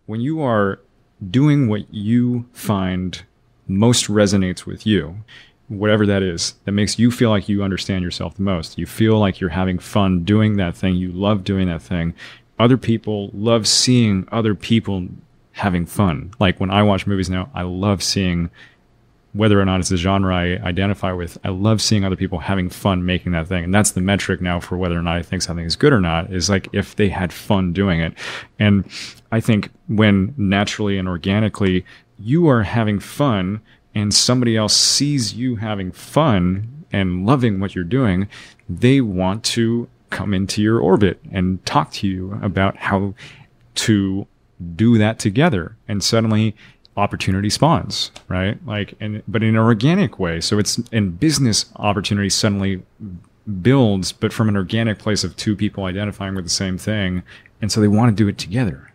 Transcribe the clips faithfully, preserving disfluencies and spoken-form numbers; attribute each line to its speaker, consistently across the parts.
Speaker 1: when you are doing what you find most resonates with you, whatever that is, that makes you feel like you understand yourself the most. You feel like you're having fun doing that thing. You love doing that thing. Other people love seeing other people having fun. Like when I watch movies now, I love seeing, whether or not it's a genre I identify with, I love seeing other people having fun making that thing. And that's the metric now for whether or not I think something is good or not, is like if they had fun doing it. And I think when naturally and organically you are having fun and somebody else sees you having fun and loving what you're doing, they want to come into your orbit and talk to you about how to do that together. And suddenly opportunity spawns, right? Like, and, but in an organic way. So it's in business, opportunity suddenly builds, but from an organic place of two people identifying with the same thing. And so they want to do it together.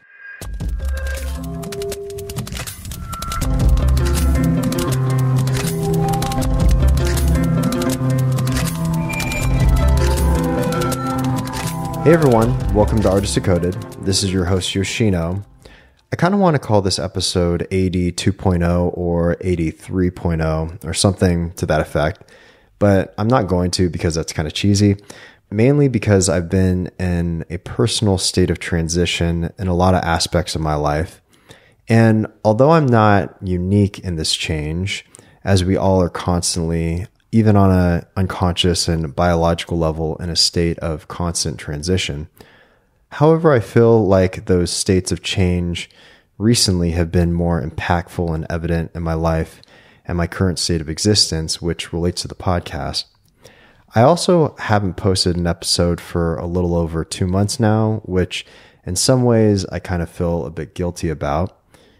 Speaker 2: Hey everyone, welcome to Artist Decoded. This is your host Yoshino. I kind of want to call this episode A D two point oh or A D three point oh or something to that effect, but I'm not going to because that's kind of cheesy, mainly because I've been in a personal state of transition in a lot of aspects of my life. And although I'm not unique in this change, as we all are constantly, even on an unconscious and biological level, in a state of constant transition. However, I feel like those states of change recently have been more impactful and evident in my life and my current state of existence, which relates to the podcast. I also haven't posted an episode for a little over two months now, which in some ways I kind of feel a bit guilty about.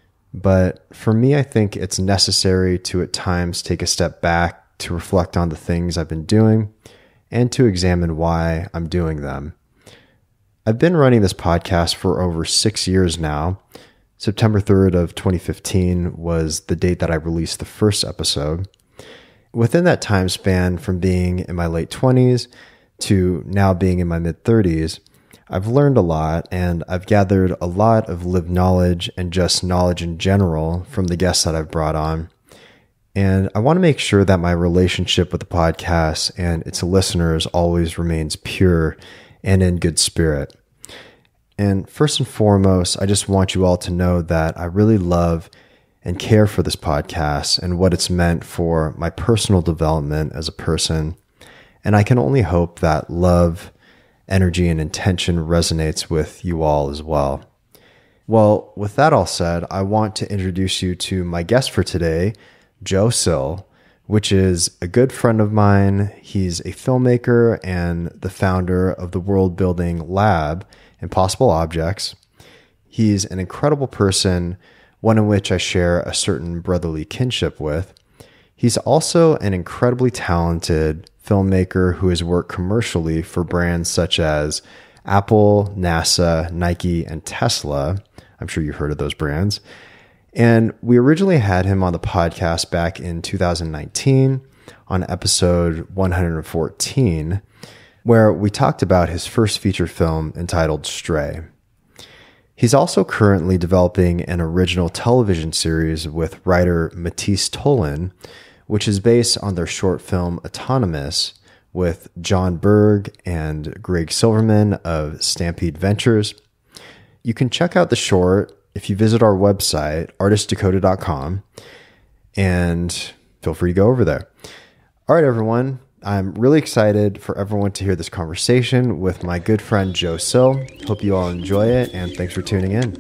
Speaker 2: But for me, I think it's necessary to at times take a step back to reflect on the things I've been doing and to examine why I'm doing them. I've been running this podcast for over six years now. September third of twenty fifteen was the date that I released the first episode. Within that time span, from being in my late twenties to now being in my mid thirties, I've learned a lot and I've gathered a lot of lived knowledge and just knowledge in general from the guests that I've brought on. And I want to make sure that my relationship with the podcast and its listeners always remains pure and in good spirit. And first and foremost, I just want you all to know that I really love and care for this podcast and what it's meant for my personal development as a person. And I can only hope that love, energy, and intention resonates with you all as well. Well, with that all said, I want to introduce you to my guest for today, Joe Sill, which is a good friend of mine. He's a filmmaker and the founder of the world-building lab, Impossible Objects. He's an incredible person, one in which I share a certain brotherly kinship with. He's also an incredibly talented filmmaker who has worked commercially for brands such as Apple, NASA, Nike, and Tesla. I'm sure you've heard of those brands. And we originally had him on the podcast back in two thousand nineteen on episode one hundred fourteen, where we talked about his first feature film entitled Stray. He's also currently developing an original television series with writer Matisse Tolin, which is based on their short film Autonomous with John Berg and Greg Silverman of Stampede Ventures. You can check out the short if you visit our website, artist decoded dot com, and feel free to go over there. All right, everyone. I'm really excited for everyone to hear this conversation with my good friend Joe Sill. Hope you all enjoy it, and thanks for tuning in.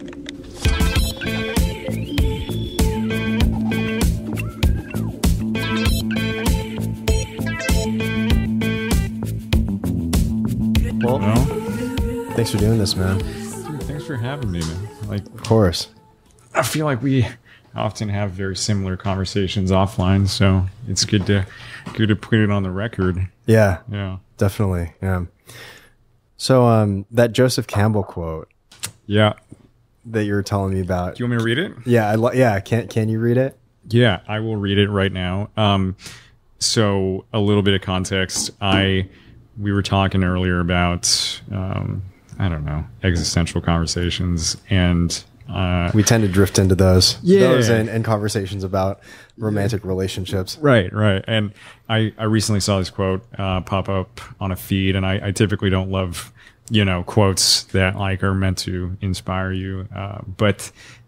Speaker 2: Well, well, thanks for doing this, man.
Speaker 1: Dude, thanks for having me, man. Like,
Speaker 2: of course.
Speaker 1: I feel like we often have very similar conversations offline, so it's good to good to put it on the record.
Speaker 2: Yeah,
Speaker 1: yeah,
Speaker 2: definitely. Yeah. So, um, that Joseph Campbell quote,
Speaker 1: yeah,
Speaker 2: that you were telling me about.
Speaker 1: Do you want me to read it?
Speaker 2: Yeah, I lo- yeah. Can can you read it?
Speaker 1: Yeah, I will read it right now. Um, so a little bit of context. I we were talking earlier about um, I don't know existential conversations, and Uh,
Speaker 2: we tend to drift into those,
Speaker 1: yeah.
Speaker 2: those and, and conversations about romantic relationships.
Speaker 1: Right, right. And I, I recently saw this quote uh, pop up on a feed, and I, I typically don't love, you know, quotes that like are meant to inspire you. Uh, but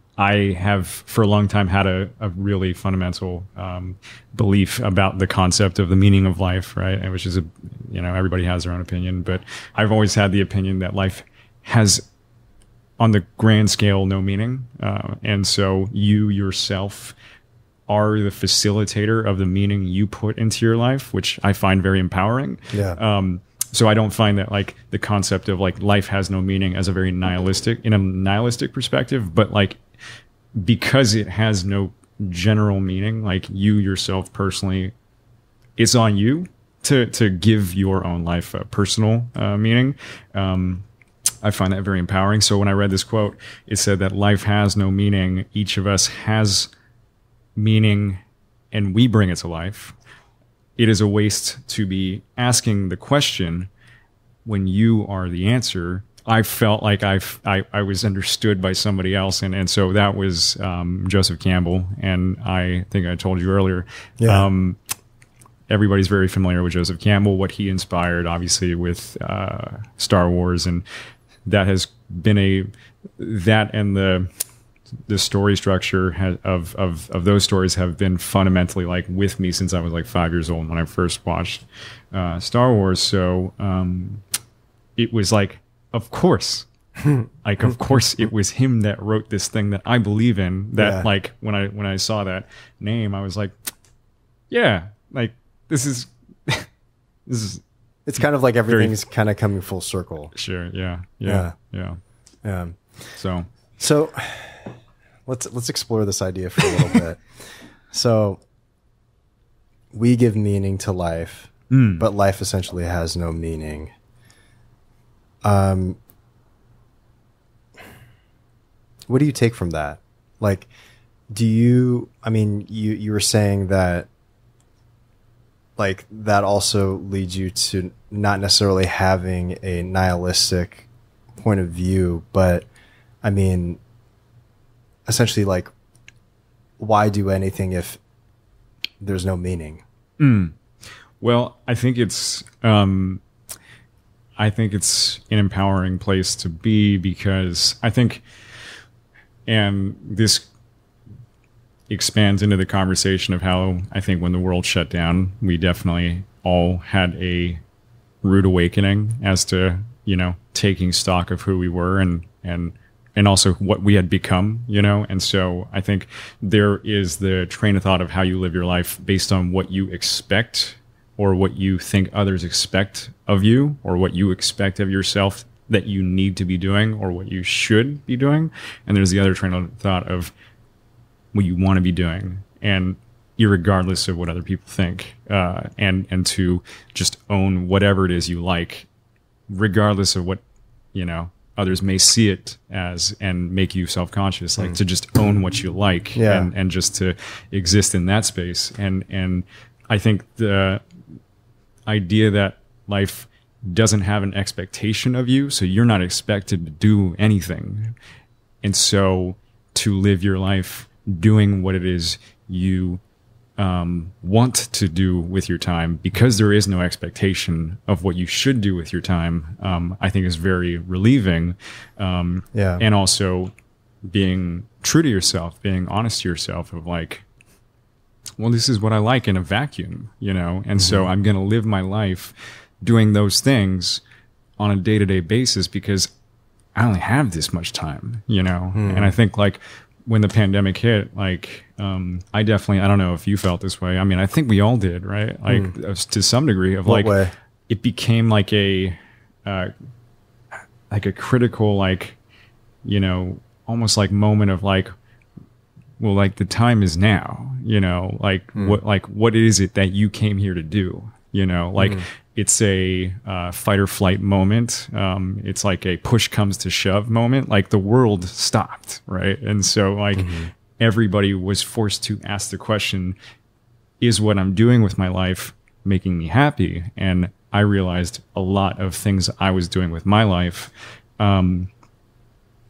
Speaker 1: I have for a long time had a, a really fundamental um, belief about the concept of the meaning of life, right? And which is, a, you know, everybody has their own opinion, but I've always had the opinion that life has, on the grand scale, no meaning. Uh, and so you yourself are the facilitator of the meaning you put into your life, which I find very empowering.
Speaker 2: Yeah.
Speaker 1: Um, so I don't find that like the concept of like life has no meaning as a very nihilistic, in a nihilistic perspective, but like, because it has no general meaning, like you yourself personally, it's on you to, to give your own life a personal uh, meaning. Um, I find that very empowering. So when I read this quote, it said that life has no meaning. Each of us has meaning and we bring it to life. It is a waste to be asking the question when you are the answer. I felt like I've, I I was understood by somebody else, and, and so that was um, Joseph Campbell, and I think I told you earlier.
Speaker 2: Yeah.
Speaker 1: Um, everybody's very familiar with Joseph Campbell, what he inspired, obviously, with uh, Star Wars, and that has been a that and the the story structure has, of of of those stories have been fundamentally like with me since I was like five years old when I first watched uh, Star Wars. So um, it was like. Of course, like, of course it was him that wrote this thing that I believe in, that
Speaker 2: yeah.
Speaker 1: like when I, when I saw that name, I was like, yeah, like this is, this is,
Speaker 2: it's kind of like everything's very, kind of coming full circle.
Speaker 1: Sure. Yeah. Yeah. Yeah.
Speaker 2: Yeah.
Speaker 1: So,
Speaker 2: so let's, let's explore this idea for a little bit. So we give meaning to life, mm. but life essentially has no meaning. Um, what do you take from that? Like, do you, I mean, you, you were saying that, like, that also leads you to not necessarily having a nihilistic point of view, but I mean, essentially, like, why do anything if there's no meaning?
Speaker 1: Mm. Well, I think it's, um, I think it's an empowering place to be because I think, and this expands into the conversation of how I think when the world shut down, we definitely all had a rude awakening as to, you know, taking stock of who we were and, and, and also what we had become, you know? And so I think there is the train of thought of how you live your life based on what you expect or what you think others expect of you, or what you expect of yourself that you need to be doing, or what you should be doing. And there's the other train of thought of what you want to be doing, and irregardless of what other people think, uh, and and to just own whatever it is you like, regardless of what, you know, others may see it as and make you self-conscious, like mm. to just own what you like,
Speaker 2: yeah.
Speaker 1: and, and just to exist in that space. And and I think the idea that life doesn't have an expectation of you, so you're not expected to do anything. And so to live your life doing what it is you um, want to do with your time, because there is no expectation of what you should do with your time, um, I think is very relieving. Um,
Speaker 2: yeah.
Speaker 1: And also being true to yourself, being honest to yourself of like, well, this is what I like in a vacuum, you know? And mm-hmm. so I'm going to live my life doing those things on a day-to-day basis because I only have this much time, you know? Mm. And I think like when the pandemic hit, like, um, I definitely, I don't know if you felt this way. I mean, I think we all did, right? Like mm. to some degree of
Speaker 2: what
Speaker 1: like,
Speaker 2: way?
Speaker 1: It became like a, uh, like a critical, like, you know, almost like moment of like, well, like the time is now, you know, like mm. what, like what is it that you came here to do? You know, like mm. it's a uh, fight or flight moment. Um, it's like a push comes to shove moment. Like the world stopped, right? And so like mm-hmm. everybody was forced to ask the question, is what I'm doing with my life making me happy? And I realized a lot of things I was doing with my life, um,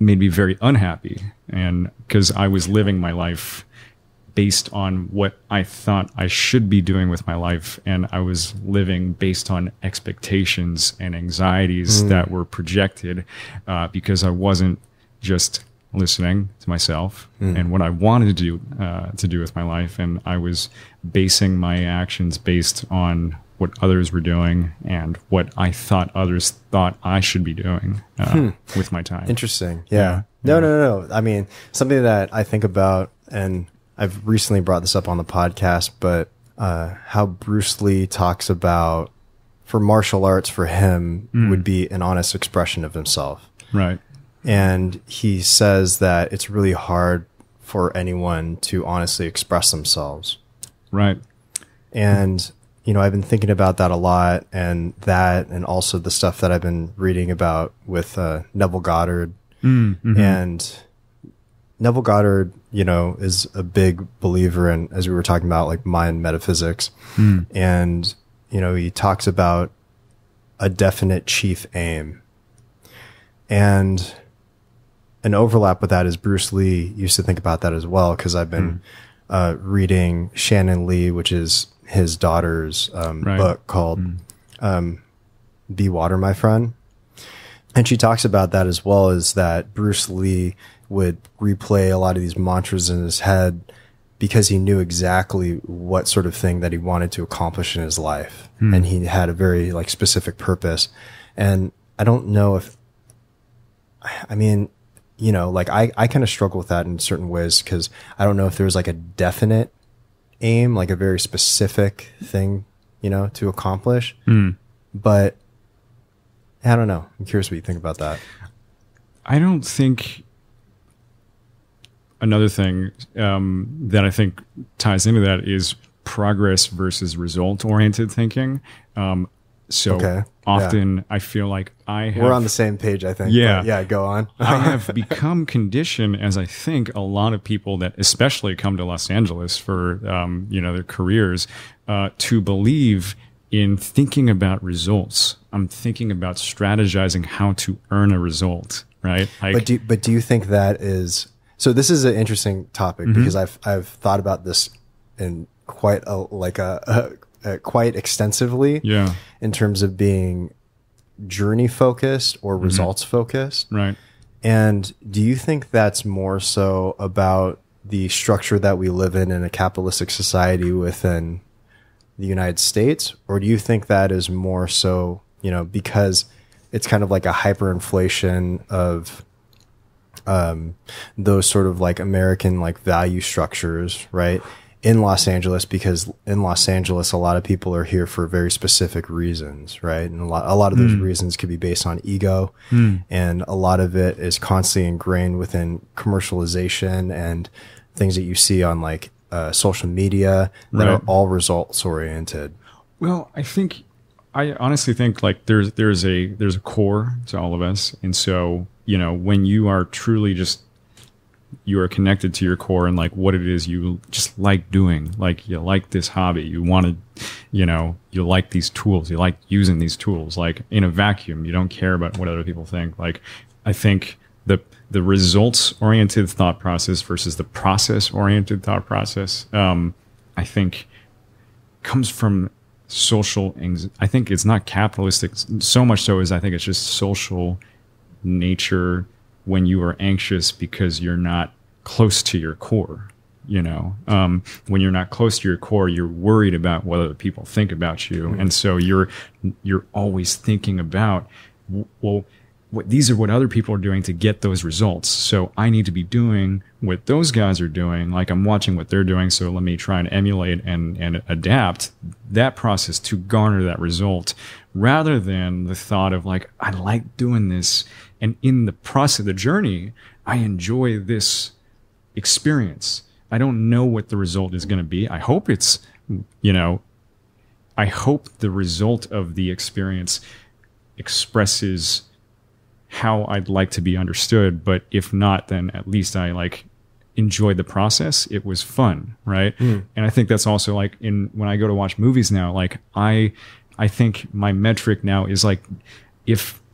Speaker 1: made me very unhappy. And because I was living my life based on what I thought I should be doing with my life. And I was living based on expectations and anxieties mm. that were projected uh, because I wasn't just listening to myself mm. and what I wanted to do, uh, to do with my life. And I was basing my actions based on what others were doing and what I thought others thought I should be doing uh, hmm. with my time.
Speaker 2: Interesting. Yeah. yeah. No, no, no, no. I mean, something that I think about, and I've recently brought this up on the podcast, but uh, how Bruce Lee talks about for martial arts for him mm. would be an honest expression of himself.
Speaker 1: Right.
Speaker 2: And he says that it's really hard for anyone to honestly express themselves.
Speaker 1: Right.
Speaker 2: And, you know, I've been thinking about that a lot, and that, and also the stuff that I've been reading about with uh, Neville Goddard. Mm, mm-hmm. And Neville Goddard, you know, is a big believer in, as we were talking about, like mind metaphysics. Mm. And, you know, he talks about a definite chief aim. And an overlap with that is Bruce Lee used to think about that as well, because I've been mm. uh, reading Shannon Lee, which is his daughter's um, right. book called mm. um, Be Water, My Friend. And she talks about that as well, as that Bruce Lee would replay a lot of these mantras in his head because he knew exactly what sort of thing that he wanted to accomplish in his life. Mm. And he had a very like specific purpose. And I don't know if, I mean, you know, like I, I kind of struggle with that in certain ways, because I don't know if there's like a definite aim, like a very specific thing, you know, to accomplish. Mm. But I don't know. I'm curious what you think about that.
Speaker 1: I don't think another thing um, that I think ties into that is progress versus result oriented thinking. Um, So okay. often yeah. I feel like I have...
Speaker 2: We're on the same page, I think.
Speaker 1: Yeah.
Speaker 2: Yeah, go on.
Speaker 1: I have become conditioned, as I think a lot of people that especially come to Los Angeles for, um, you know, their careers, uh, to believe in thinking about results. I'm thinking about strategizing how to earn a result, right? Like,
Speaker 2: but do, but do you think that is... So this is an interesting topic mm-hmm. because I've, I've thought about this in quite a, like a... a Uh, quite extensively
Speaker 1: yeah.
Speaker 2: in terms of being journey focused or mm-hmm. results focused.
Speaker 1: Right.
Speaker 2: And do you think that's more so about the structure that we live in in a capitalistic society within the United States? Or do you think that is more so, you know, because it's kind of like a hyperinflation of um, those sort of like American like value structures, right? In Los Angeles, because in Los Angeles, a lot of people are here for very specific reasons, right? And a lot, a lot of those mm. reasons could be based on ego. Mm. And a lot of it is constantly ingrained within commercialization and things that you see on like uh, social media that right. are all results oriented.
Speaker 1: Well, I think, I honestly think like there's, there's a, there's a core to all of us. And so, you know, when you are truly just, you are connected to your core and like what it is you just like doing. Like you like this hobby. You want to, you know, you like these tools. You like using these tools. Like in a vacuum, you don't care about what other people think. Like I think the the results oriented thought process versus the process oriented thought process, um, I think comes from social anxiety. I think it's not capitalistic so much so as I think it's just social nature. When you are anxious because you're not close to your core, you know, um, when you're not close to your core, you're worried about what other people think about you. Mm-hmm. And so you're, you're always thinking about, well, what, these are what other people are doing to get those results. So I need to be doing what those guys are doing. Like I'm watching what they're doing. So let me try and emulate and, and adapt that process to garner that result, rather than the thought of like, I like doing this. And in the process of the journey, I enjoy this experience. I don't know what the result is going to be. I hope it's, you know, I hope the result of the experience expresses how I'd like to be understood. But if not, then at least I like enjoyed the process. It was fun, right? Mm. And I think that's also like in when I go to watch movies now, like I, I think my metric now is like if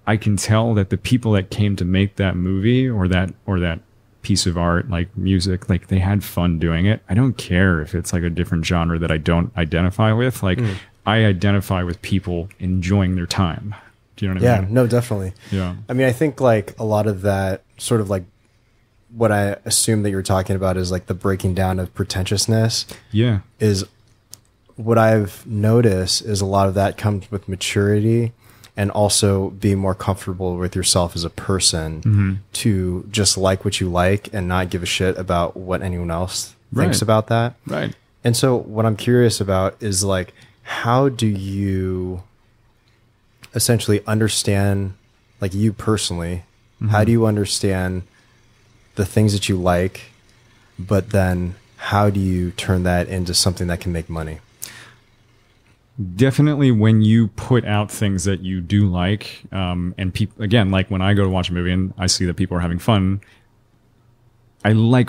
Speaker 1: I can tell that the people that came to make that movie or that or that piece of art, like music, like they had fun doing it. I don't care if it's like a different genre that I don't identify with. Like mm. I identify with people enjoying their time. Do you know what
Speaker 2: yeah,
Speaker 1: I mean?
Speaker 2: Yeah, no, definitely.
Speaker 1: Yeah.
Speaker 2: I mean, I think like a lot of that sort of like what I assume that you're talking about is like the breaking down of pretentiousness.
Speaker 1: Yeah.
Speaker 2: Is what I've noticed is a lot of that comes with maturity and also being more comfortable with yourself as a person mm-hmm. to just like what you like and not give a shit about what anyone else right. thinks about that.
Speaker 1: Right.
Speaker 2: And so what I'm curious about is like, how do you essentially understand, like you personally, mm-hmm. how do you understand the things that you like, but then how do you turn that into something that can make money?
Speaker 1: Definitely when you put out things that you do like, um, and people, again, like when I go to watch a movie and I see that people are having fun, I like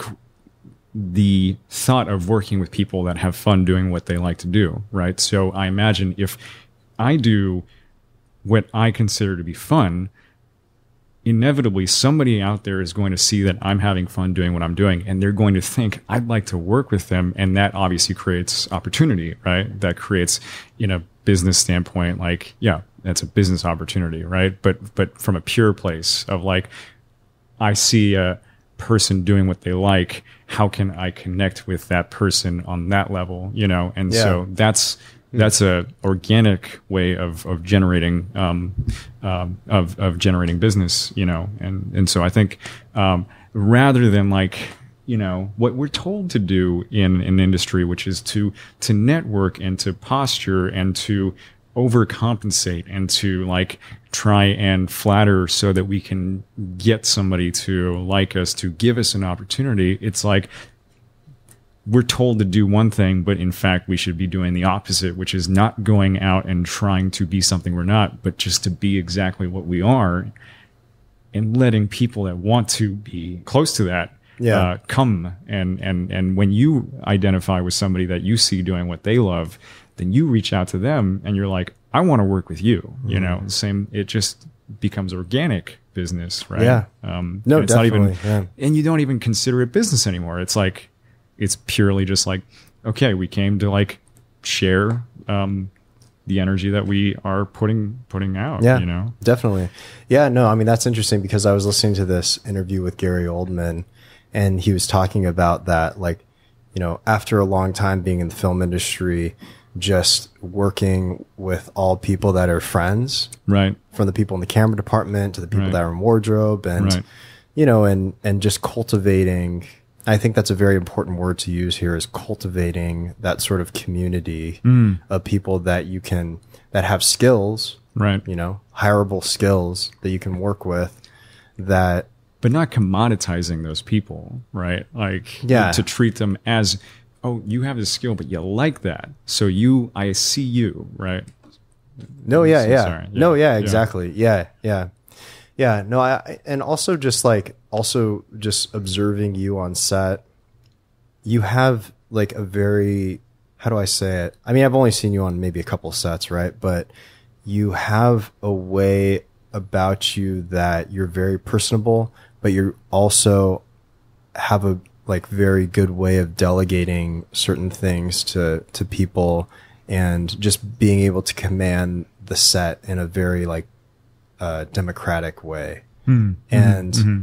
Speaker 1: the thought of working with people that have fun doing what they like to do, right? So I imagine if I do what I consider to be fun, inevitably somebody out there is going to see that I'm having fun doing what I'm doing, and they're going to think I'd like to work with them, and that obviously creates opportunity, right? That creates, in a business standpoint, like, yeah, that's a business opportunity, right? But but from a pure place of like, I see a person doing what they like, how can I connect with that person on that level, you know? And yeah. so that's that's a organic way of of generating um, um, of of generating business, you know. And and so I think um, rather than like, you know, what we're told to do in an industry, which is to to network and to posture and to overcompensate and to like try and flatter so that we can get somebody to like us, to give us an opportunity. It's like we're told to do one thing, but in fact we should be doing the opposite, which is not going out and trying to be something we're not, but just to be exactly what we are, and letting people that want to be close to that yeah. uh, come. And, and, and when you identify with somebody that you see doing what they love, then you reach out to them and you're like, I want to work with you. Mm. You know, same, it just becomes organic business, right?
Speaker 2: Yeah.
Speaker 1: Um,
Speaker 2: no,
Speaker 1: it's
Speaker 2: definitely.
Speaker 1: Not even,
Speaker 2: yeah.
Speaker 1: And you don't even consider it business anymore. It's like, it's purely just like, okay, we came to like share um, the energy that we are putting putting out.
Speaker 2: Yeah,
Speaker 1: you know,
Speaker 2: definitely. Yeah, no, I mean that's interesting because I was listening to this interview with Gary Oldman, and he was talking about that, like, you know, after a long time being in the film industry, just working with all people that are friends,
Speaker 1: right?
Speaker 2: From the people in the camera department to the people
Speaker 1: right.
Speaker 2: that are in wardrobe, and
Speaker 1: right.
Speaker 2: you know, and and just cultivating. I think that's a very important word to use here, is cultivating that sort of community mm. of people that you can, that have skills,
Speaker 1: right?
Speaker 2: You know, hireable skills that you can work with, that,
Speaker 1: but not commoditizing those people, right? Like,
Speaker 2: yeah.
Speaker 1: to treat them as, oh, you have this skill, but you like that, so you, I see you, right?
Speaker 2: No, yeah,
Speaker 1: so
Speaker 2: yeah.
Speaker 1: Sorry. yeah,
Speaker 2: no, yeah, exactly, yeah, yeah. Yeah, no, I, and also just like, also just observing you on set, you have like a very, how do I say it? I mean, I've only seen you on maybe a couple sets, right? But you have a way about you that you're very personable, but you also have a like very good way of delegating certain things to, to people, and just being able to command the set in a very like, Uh, democratic way.
Speaker 1: Mm,
Speaker 2: and
Speaker 1: mm-hmm.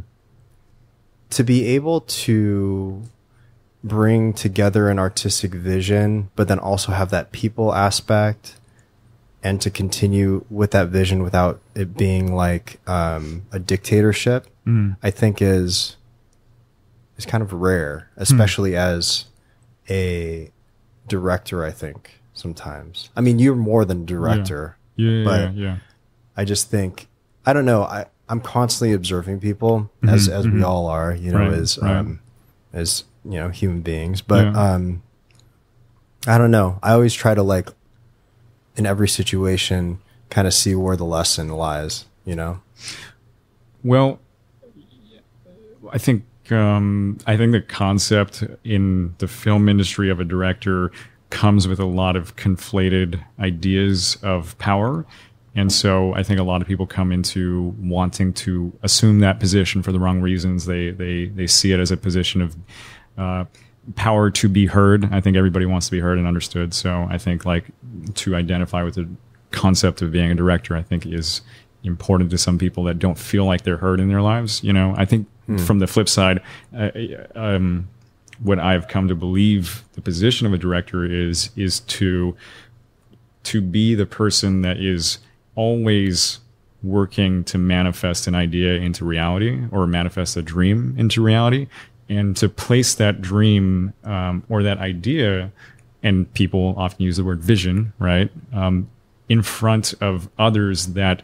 Speaker 2: to be able to bring together an artistic vision, but then also have that people aspect, and to continue with that vision without it being like um, a dictatorship, mm. I think is is kind of rare, especially mm. as a director. I think sometimes, I mean, you're more than director,
Speaker 1: yeah, yeah,
Speaker 2: but
Speaker 1: yeah, yeah.
Speaker 2: I just think, I don't know, I, I'm constantly observing people, mm-hmm, as as mm-hmm. we all are, you know,
Speaker 1: right,
Speaker 2: as
Speaker 1: right.
Speaker 2: um as, you know, human beings. But
Speaker 1: yeah.
Speaker 2: um I don't know. I always try to, like, in every situation, kind of see where the lesson lies, you know?
Speaker 1: Well, I think um I think the concept in the film industry of a director comes with a lot of conflated ideas of power. And so I think a lot of people come into wanting to assume that position for the wrong reasons. They they they see it as a position of uh, power to be heard. I think everybody wants to be heard and understood. So I think like to identify with the concept of being a director, I think is important to some people that don't feel like they're heard in their lives. You know, I think hmm. from the flip side, uh, um, what I've come to believe the position of a director is is to to be the person that is always working to manifest an idea into reality or manifest a dream into reality, and to place that dream um, or that idea, and people often use the word vision, right, um, in front of others that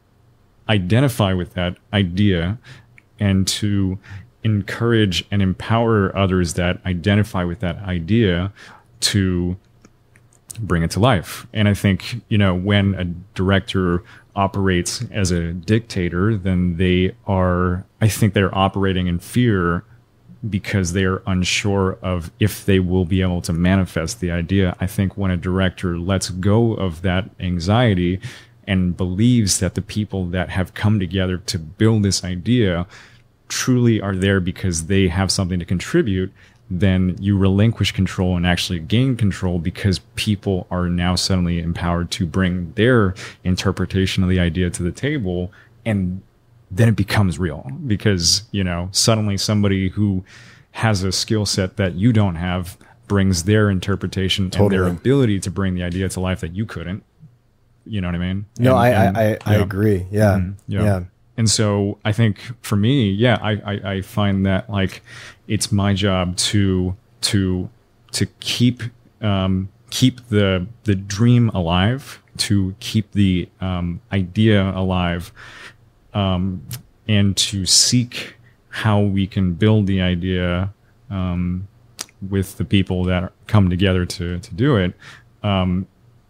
Speaker 1: identify with that idea, and to encourage and empower others that identify with that idea to bring it to life. And I think, you know, when a director operates as a dictator, then they are, I think they're operating in fear because they're unsure of if they will be able to manifest the idea. I think when a director lets go of that anxiety and believes that the people that have come together to build this idea truly are there because they have something to contribute, then you relinquish control and actually gain control, because people are now suddenly empowered to bring their interpretation of the idea to the table, and then it becomes real, because, you know, suddenly somebody who has a skill set that you don't have brings their interpretation totally. And their ability to bring the idea to life that you couldn't. You know what I mean?
Speaker 2: No,
Speaker 1: and,
Speaker 2: I,
Speaker 1: and,
Speaker 2: I, I, I agree. Yeah.
Speaker 1: Mm, yeah.
Speaker 2: yeah.
Speaker 1: And so I think for me, yeah, I, I, I find that like it's my job to to to keep um, keep the the dream alive, to keep the um, idea alive, um, and to seek how we can build the idea um, with the people that come together to to do it um,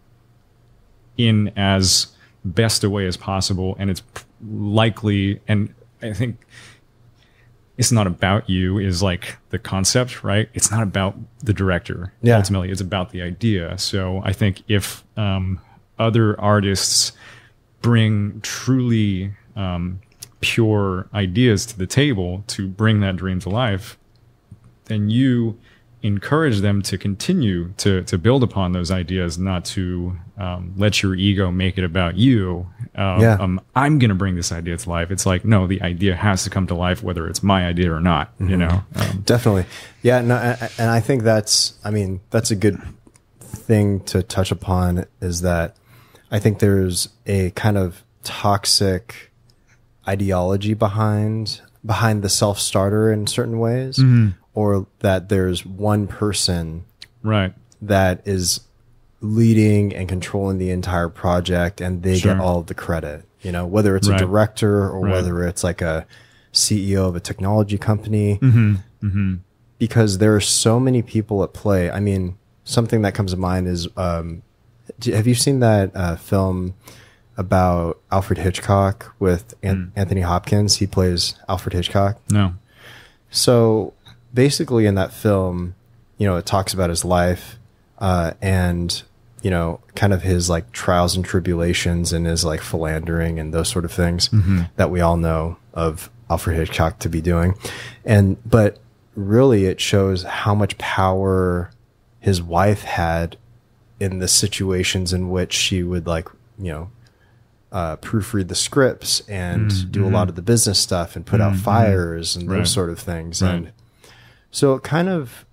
Speaker 1: in as best a way as possible. And it's likely, and I think it's not about you is like the concept, right? It's not about the director. Yeah. Ultimately, it's about the idea. So I think if um, other artists bring truly um, pure ideas to the table to bring that dream to life, then you encourage them to continue to to build upon those ideas, not to um, let your ego make it about you. Um, yeah. um, I'm going to bring this idea to life. It's like, no, the idea has to come to life, whether it's my idea or not, mm-hmm. you know? Um,
Speaker 2: Definitely. Yeah. No, and I think that's, I mean, that's a good thing to touch upon, is that I think there's a kind of toxic ideology behind, behind the self-starter in certain ways. Mm-hmm. Or that there's one person
Speaker 1: right.
Speaker 2: that is leading and controlling the entire project, and they sure. get all of the credit, you know, whether it's right. a director or right. whether it's like a C E O of a technology company,
Speaker 1: mm-hmm. Mm-hmm.
Speaker 2: because there are so many people at play. I mean, something that comes to mind is, um, have you seen that uh, film about Alfred Hitchcock with An- mm. Anthony Hopkins? He plays Alfred Hitchcock.
Speaker 1: No.
Speaker 2: So basically in that film, you know, it talks about his life, uh, and, you know, kind of his like trials and tribulations and his like philandering and those sort of things mm-hmm. that we all know of Alfred Hitchcock to be doing. And, but really it shows how much power his wife had in the situations in which she would like, you know, uh, proofread the scripts and mm-hmm. do a lot of the business stuff and put mm-hmm. out fires and right. those sort of things. Right. And so it kind of,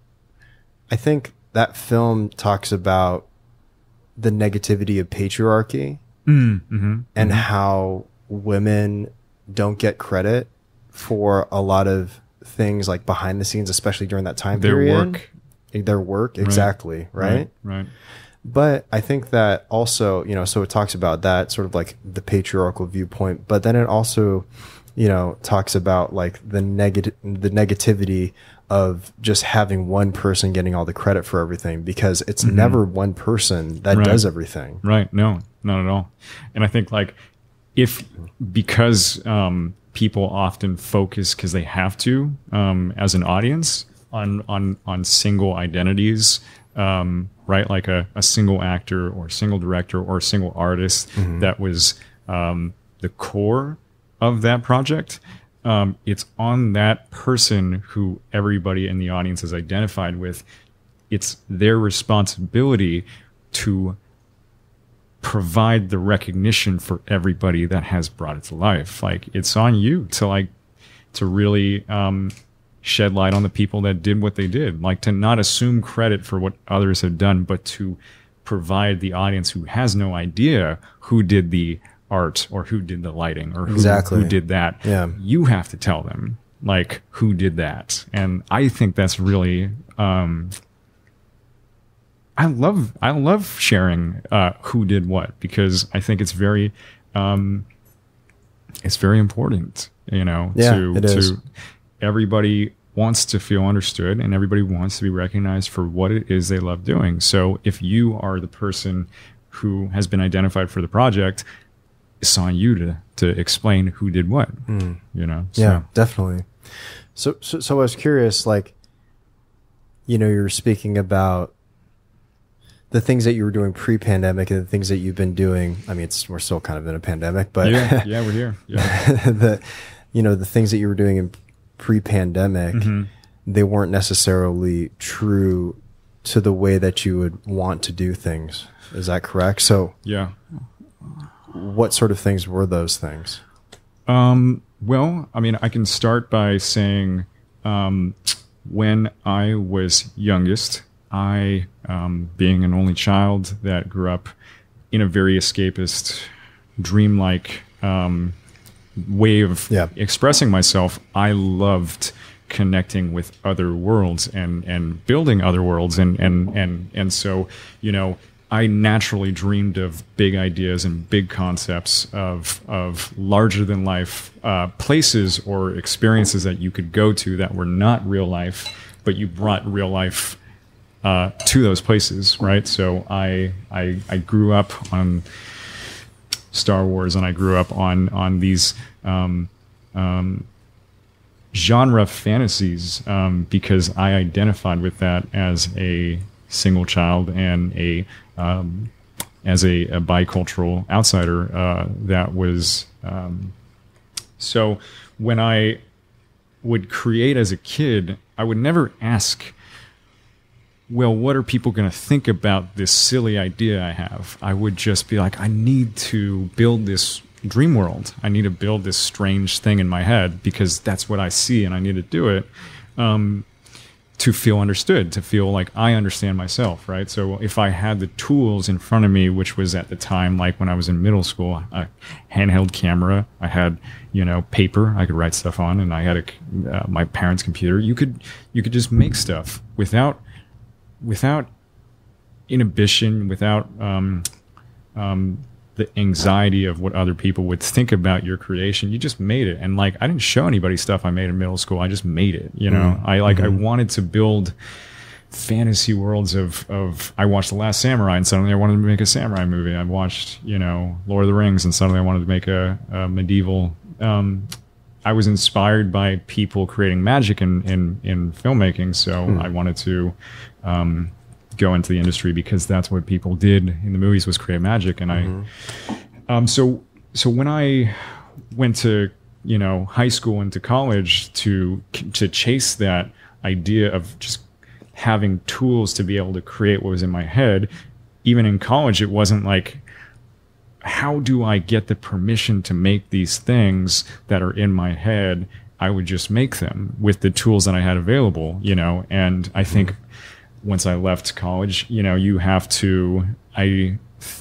Speaker 2: I think that film talks about the negativity of patriarchy
Speaker 1: mm-hmm.
Speaker 2: and
Speaker 1: mm-hmm.
Speaker 2: how women don't get credit for a lot of things like behind the scenes, especially during that time
Speaker 1: their
Speaker 2: period.
Speaker 1: Work.
Speaker 2: Their work. Exactly. Right.
Speaker 1: Right. right.
Speaker 2: But I think that also, you know, so it talks about that sort of like the patriarchal viewpoint, but then it also, you know, talks about like the negative, the negativity of just having one person getting all the credit for everything, because it's mm-hmm. never one person that
Speaker 1: right.
Speaker 2: does everything.
Speaker 1: Right. No, not at all. And I think like if, because um, people often focus because they have to, um, as an audience on, on, on single identities um, right? Like a, a single actor or a single director or a single artist mm-hmm. that was um, the core of that project. Um, it's on that person who everybody in the audience is identified with. It's their responsibility to provide the recognition for everybody that has brought it to life. Like, it's on you to like to really um, shed light on the people that did what they did. Like, to not assume credit for what others have done, but to provide the audience who has no idea who did the art or who did the lighting or who,
Speaker 2: exactly.
Speaker 1: who did that.
Speaker 2: Yeah.
Speaker 1: You have to tell them like who did that. And I think that's really, um, I love, I love sharing, uh, who did what, because I think it's very, um, it's very important, you know,
Speaker 2: yeah,
Speaker 1: to,
Speaker 2: it is.
Speaker 1: to everybody wants to feel understood and everybody wants to be recognized for what it is they love doing. So if you are the person who has been identified for the project, it's on you to, to explain who did what, mm. you know? So.
Speaker 2: Yeah, definitely. So, so, so I was curious, like, you know, you're speaking about the things that you were doing pre-pandemic and the things that you've been doing. I mean, it's, we're still kind of in a pandemic, but
Speaker 1: yeah, yeah, we're here. Yeah.
Speaker 2: the, you know, the things that you were doing in pre-pandemic, mm-hmm. they weren't necessarily true to the way that you would want to do things. Is that correct? So,
Speaker 1: yeah.
Speaker 2: What sort of things were those things?
Speaker 1: Um, well, I mean, I can start by saying, um, when I was youngest, I, um, being an only child that grew up in a very escapist, dreamlike, um, way of
Speaker 2: yeah.
Speaker 1: expressing myself, I loved connecting with other worlds and, and building other worlds. And, and, and, and so, you know, I naturally dreamed of big ideas and big concepts of of larger than life uh, places or experiences that you could go to that were not real life, but you brought real life uh, to those places, right? So I, I I grew up on Star Wars, and I grew up on on these um, um, genre fantasies um, because I identified with that as a single child and a um, as a, a bicultural outsider. Uh, that was um, so when I would create as a kid, I would never ask, well, what are people going to think about this silly idea I have? I would just be like, I need to build this dream world. I need to build this strange thing in my head because that's what I see and I need to do it. Um, to feel understood, to feel like I understand myself, right? So if I had the tools in front of me, which was at the time, like when I was in middle school, a handheld camera, I had, you know, paper I could write stuff on, and I had a, uh, my parents' computer. You could, you could just make stuff without, without inhibition, without, um, um, the anxiety of what other people would think about your creation. You just made it. And like, I didn't show anybody stuff I made in middle school. I just made it, you know, mm-hmm. I like, mm-hmm. I wanted to build fantasy worlds of, of, I watched The Last Samurai and suddenly I wanted to make a samurai movie. I watched, you know, Lord of the Rings and suddenly I wanted to make a, a medieval, um, I was inspired by people creating magic in, in, in filmmaking. So mm. I wanted to, um, go into the industry because that's what people did in the movies was create magic. And mm-hmm. I, um, so, so when I went to, you know, high school and to college to, to chase that idea of just having tools to be able to create what was in my head, even in college, it wasn't like, how do I get the permission to make these things that are in my head? I would just make them with the tools that I had available, you know? And I think, mm-hmm. once I left college, you know, you have to, I,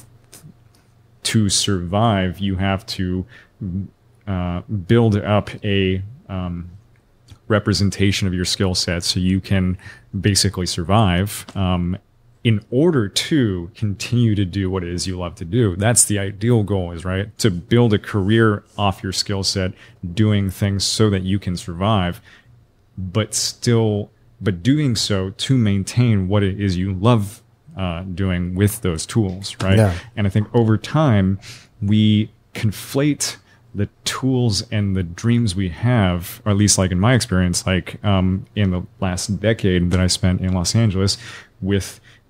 Speaker 1: to survive, you have to uh, build up a um, representation of your skill set so you can basically survive um, in order to continue to do what it is you love to do. That's the ideal goal, is right? To build a career off your skill set, doing things so that you can survive, but still but doing so to maintain what it is you love uh, doing with those tools, right?
Speaker 2: Yeah.
Speaker 1: And I think over time, we conflate the tools and the dreams we have, or at least like in my experience, like um, in the last decade that I spent in Los Angeles, with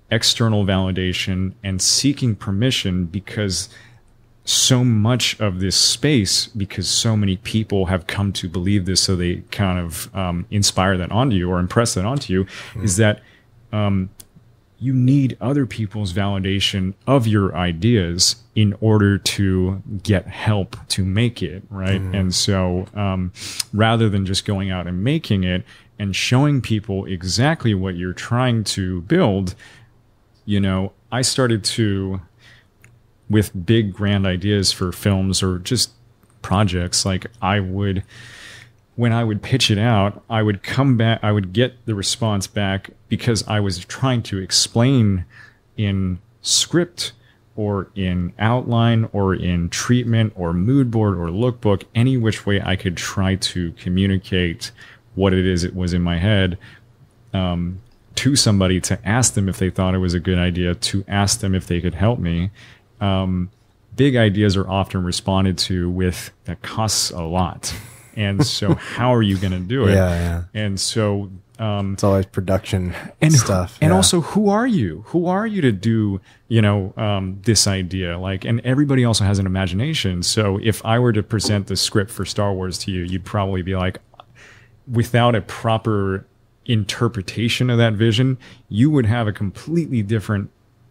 Speaker 1: external validation and seeking permission, because so much of this space, because so many people have come to believe this, so they kind of um, inspire that onto you or impress that onto you, mm. is that um, you need other people's validation of your ideas in order to get help to make it, right? Mm. And so um, rather than just going out and making it and showing people exactly what you're trying to build, you know, I started to, with big grand ideas for films or just projects, like I would, when I would pitch it out, I would come back, I would get the response back because I was trying to explain in script or in outline or in treatment or mood board or lookbook, any which way I could try to communicate what it is it was in my head, um, to somebody, to ask them if they thought it was a good idea, to ask them if they could help me. Um, big ideas are often responded to with, that costs a lot. And so how are you going to do it?
Speaker 2: Yeah, yeah.
Speaker 1: And so, um,
Speaker 2: it's always production
Speaker 1: and,
Speaker 2: stuff.
Speaker 1: And
Speaker 2: yeah.
Speaker 1: also, who are you? Who are you to do, you know, um, this idea? Like, and everybody also has an imagination. So if I were to present the script for Star Wars to you, you'd probably be like, without a proper interpretation of that vision, you would have a completely different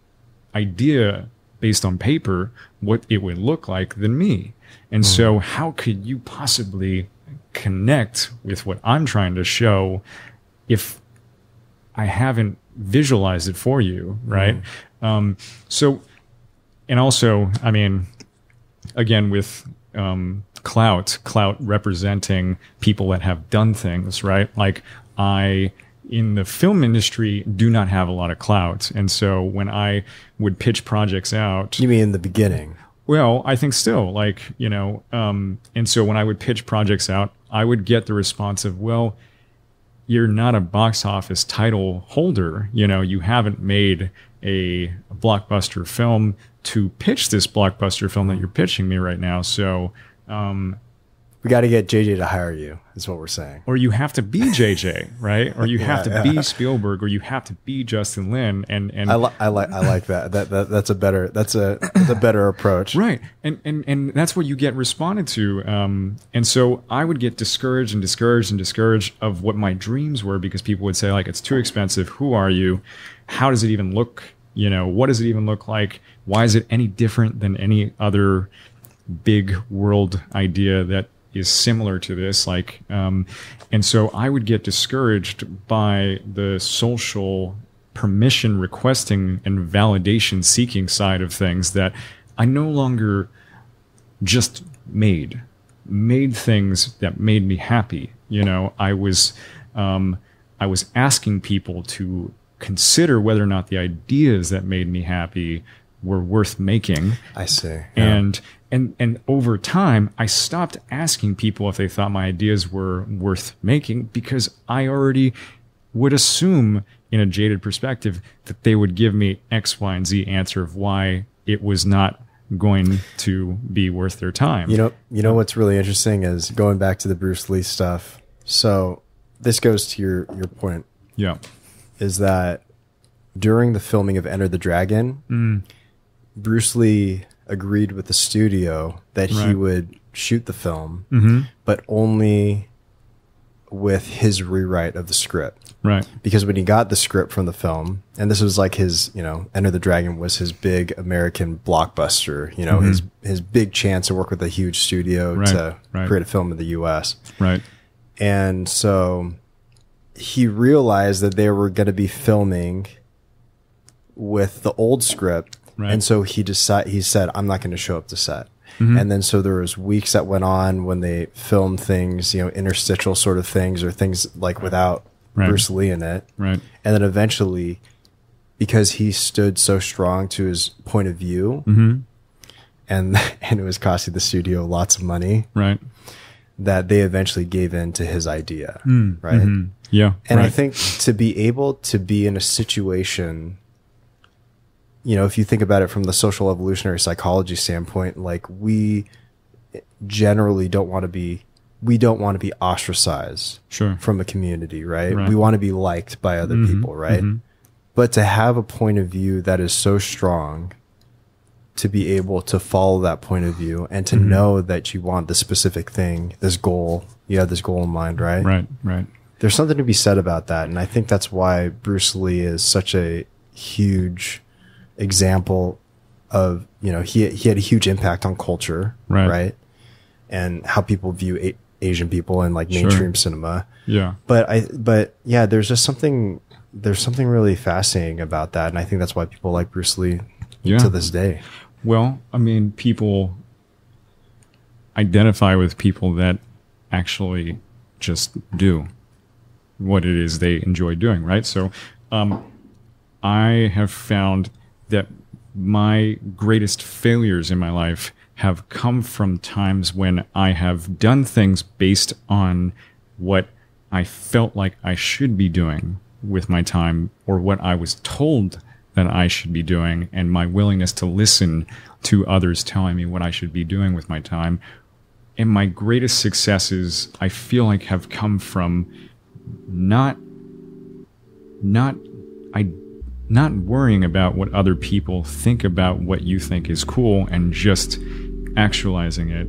Speaker 1: idea based on paper what it would look like than me. And mm. so how could you possibly connect with what I'm trying to show if I haven't visualized it for you, right? Mm. Um, so, and also, I mean, again, with um, clout, clout representing people that have done things, right? Like I... in the film industry, do not have a lot of clout. And so when I would pitch projects out...
Speaker 2: You mean in the beginning?
Speaker 1: Well, I think still, like, you know, um, and so when I would pitch projects out, I would get the response of, well, you're not a box office title holder. You know, you haven't made a, a blockbuster film to pitch this blockbuster film that you're pitching me right now. So... Um,
Speaker 2: we got to get J J to hire you, is what we're saying.
Speaker 1: Or you have to be J J, right? Or you
Speaker 2: yeah,
Speaker 1: have to
Speaker 2: yeah.
Speaker 1: be Spielberg, or you have to be Justin Lin. And and
Speaker 2: I, li- I like I like that. That that that's a better that's a that's a better approach,
Speaker 1: right? And and and that's what you get responded to. Um, and so I would get discouraged and discouraged and discouraged of what my dreams were, because people would say, like, it's too expensive. Who are you? How does it even look? You know, what does it even look like? Why is it any different than any other big world idea that is similar to this? Like, um, and so I would get discouraged by the social permission requesting and validation seeking side of things, that I no longer just made, made things that made me happy. You know, I was, um, I was asking people to consider whether or not the ideas that made me happy were worth making.
Speaker 2: I see. Yeah.
Speaker 1: And, And and over time, I stopped asking people if they thought my ideas were worth making, because I already would assume, in a jaded perspective, that they would give me X, Y, and Z answer of why it was not going to be worth their time.
Speaker 2: You know, you know what's really interesting is going back to the Bruce Lee stuff. So this goes to your your point.
Speaker 1: Yeah,
Speaker 2: is that during the filming of Enter the Dragon,
Speaker 1: mm.
Speaker 2: Bruce Lee agreed with the studio that right. he would shoot the film,
Speaker 1: mm-hmm.
Speaker 2: but only with his rewrite of the script.
Speaker 1: Right.
Speaker 2: Because when he got the script from the film, and this was like his, you know, Enter the Dragon was his big American blockbuster, you know, mm-hmm. his his big chance to work with a huge studio
Speaker 1: right.
Speaker 2: to
Speaker 1: right.
Speaker 2: create a film in the U S.
Speaker 1: Right.
Speaker 2: And so he realized that they were going to be filming with the old script. Right. And so he decided, he said, I'm not going to show up to set. Mm-hmm. And then so there was weeks that went on when they filmed things, you know, interstitial sort of things, or things like without right. Bruce Lee in it.
Speaker 1: Right.
Speaker 2: And then eventually, because he stood so strong to his point of view,
Speaker 1: mm-hmm.
Speaker 2: and and it was costing the studio lots of money,
Speaker 1: right,
Speaker 2: that they eventually gave in to his idea,
Speaker 1: mm.
Speaker 2: right?
Speaker 1: Mm-hmm. Yeah.
Speaker 2: And
Speaker 1: right.
Speaker 2: I think to be able to be in a situation, you know, if you think about it from the social evolutionary psychology standpoint, like we generally don't want to be, we don't want to be ostracized
Speaker 1: sure.
Speaker 2: from a community, right?
Speaker 1: right.
Speaker 2: We want to be liked by other
Speaker 1: mm-hmm.
Speaker 2: people, right?
Speaker 1: Mm-hmm.
Speaker 2: But to have a point of view that is so strong, to be able to follow that point of view and to mm-hmm. know that you want the specific thing, this goal, you have this goal in mind, right?
Speaker 1: Right, right.
Speaker 2: There's something to be said about that. And I think that's why Bruce Lee is such a huge example of, you know, he, he had a huge impact on culture, right? right? And how people view a- Asian people in like mainstream sure. cinema.
Speaker 1: Yeah.
Speaker 2: But I, but yeah, there's just something, there's something really fascinating about that. And I think that's why people like Bruce Lee yeah. to this day.
Speaker 1: Well, I mean, people identify with people that actually just do what it is they enjoy doing, right? So um, I have found that my greatest failures in my life have come from times when I have done things based on what I felt like I should be doing with my time, or what I was told that I should be doing, and my willingness to listen to others telling me what I should be doing with my time. And my greatest successes, I feel like, have come from not, not, I, not worrying about what other people think about what you think is cool, and just actualizing it.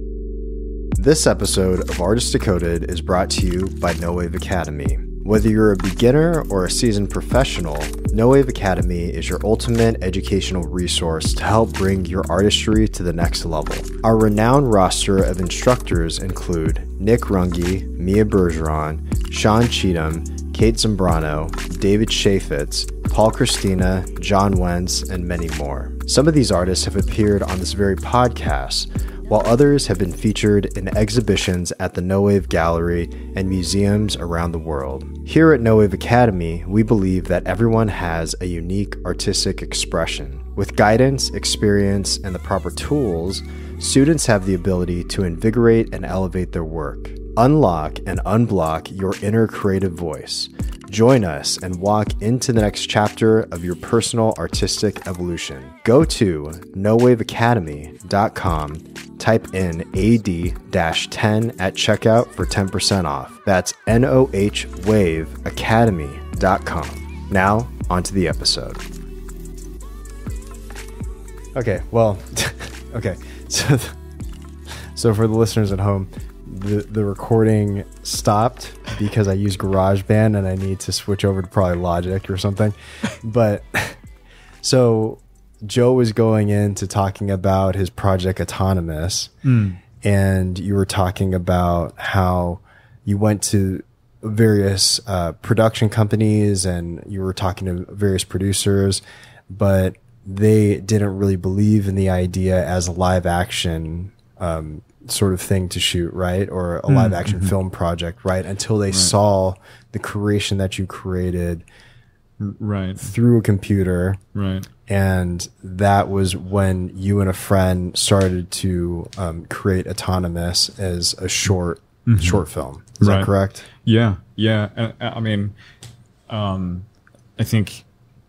Speaker 2: This episode of Artist Decoded is brought to you by No Wave Academy. Whether you're a beginner or a seasoned professional, No Wave Academy is your ultimate educational resource to help bring your artistry to the next level. Our renowned roster of instructors include Nick Runge, Mia Bergeron, Sean Cheatham, Kate Zambrano, David Chaffetz, Paul Christina, John Wentz, and many more. Some of these artists have appeared on this very podcast, while others have been featured in exhibitions at the No Wave Gallery and museums around the world. Here at No Wave Academy, we believe that everyone has a unique artistic expression. With guidance, experience, and the proper tools, students have the ability to invigorate and elevate their work. Unlock and unblock your inner creative voice. Join us and walk into the next chapter of your personal artistic evolution. Go to no wave academy dot com, type in A D ten at checkout for ten percent off. That's N O H wave academy dot com. Now, onto the episode. Okay, well, okay, so, so for the listeners at home, the, the recording stopped because I use GarageBand and I need to switch over to probably Logic or something. But so Joe was going into talking about his project Autonomous, mm. and you were talking about how you went to various uh, production companies and you were talking to various producers, but they didn't really believe in the idea as a live action um, sort of thing to shoot, right? Or a live action mm-hmm. film project, right? Until they right. saw the creation that you created
Speaker 1: right
Speaker 2: through a computer.
Speaker 1: Right.
Speaker 2: And that was when you and a friend started to um, create Autonomous as a short, mm-hmm. short film. Is right. that correct?
Speaker 1: Yeah. Yeah. I, I mean, um, I think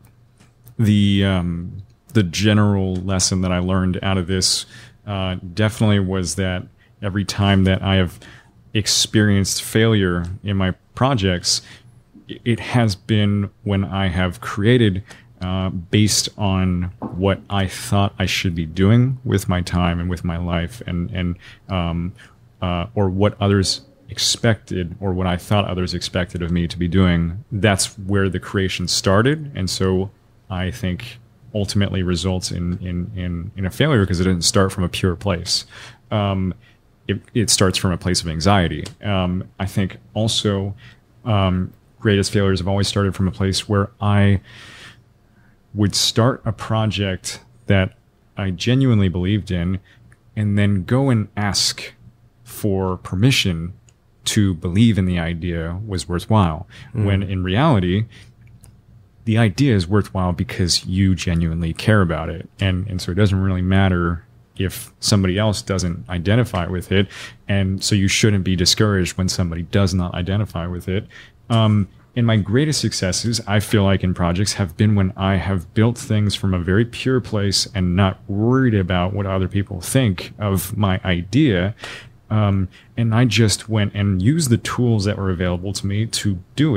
Speaker 1: the, um, the general lesson that I learned out of this Uh, definitely was that every time that I have experienced failure in my projects, it has been when I have created uh, based on what I thought I should be doing with my time and with my life, and and um, uh, or what others expected, or what I thought others expected of me to be doing. That's where the creation started, and so I think ultimately results in, in, in, in a failure because it didn't start from a pure place. Um, it, it starts from a place of anxiety. Um, I think also um, greatest failures have always started from a place where I would start a project that I genuinely believed in and then go and ask for permission to believe in the idea was worthwhile, mm. when in reality, the idea is worthwhile because you genuinely care about it. And, and so it doesn't really matter if somebody else doesn't identify with it. And so you shouldn't be discouraged when somebody does not identify with it. Um, and my greatest successes, I feel like in projects, have been when I have built things from a very pure place and not worried about what other people think of my idea. Um, and I just went and used the tools that were available to me to do it.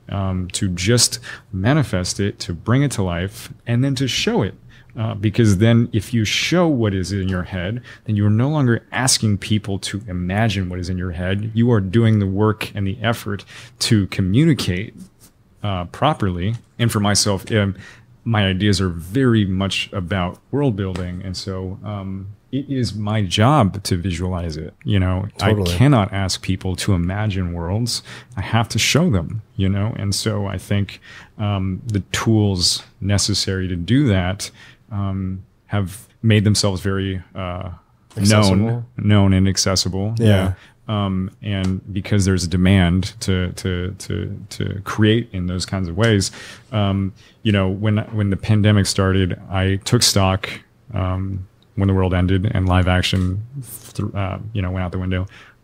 Speaker 1: um, to just manifest it, to bring it to life, and then to show it. Uh, because then if you show what is in your head, then you are no longer asking people to imagine what is in your head. You are doing the work and the effort to communicate uh, properly. And for myself, um, my ideas are very much about world building. And so um, it is my job to visualize it. You know,
Speaker 2: Totally.
Speaker 1: I cannot ask people to imagine worlds. I have to show them, you know. And so I think um, the tools necessary to do that Um, have made themselves very uh, known, known and accessible.
Speaker 2: Yeah.
Speaker 1: yeah. Um, and because there's a demand to to to to create in those kinds of ways, um, you know, when when the pandemic started, I took stock um, when the world ended and live action, th- uh, you know, went out the window,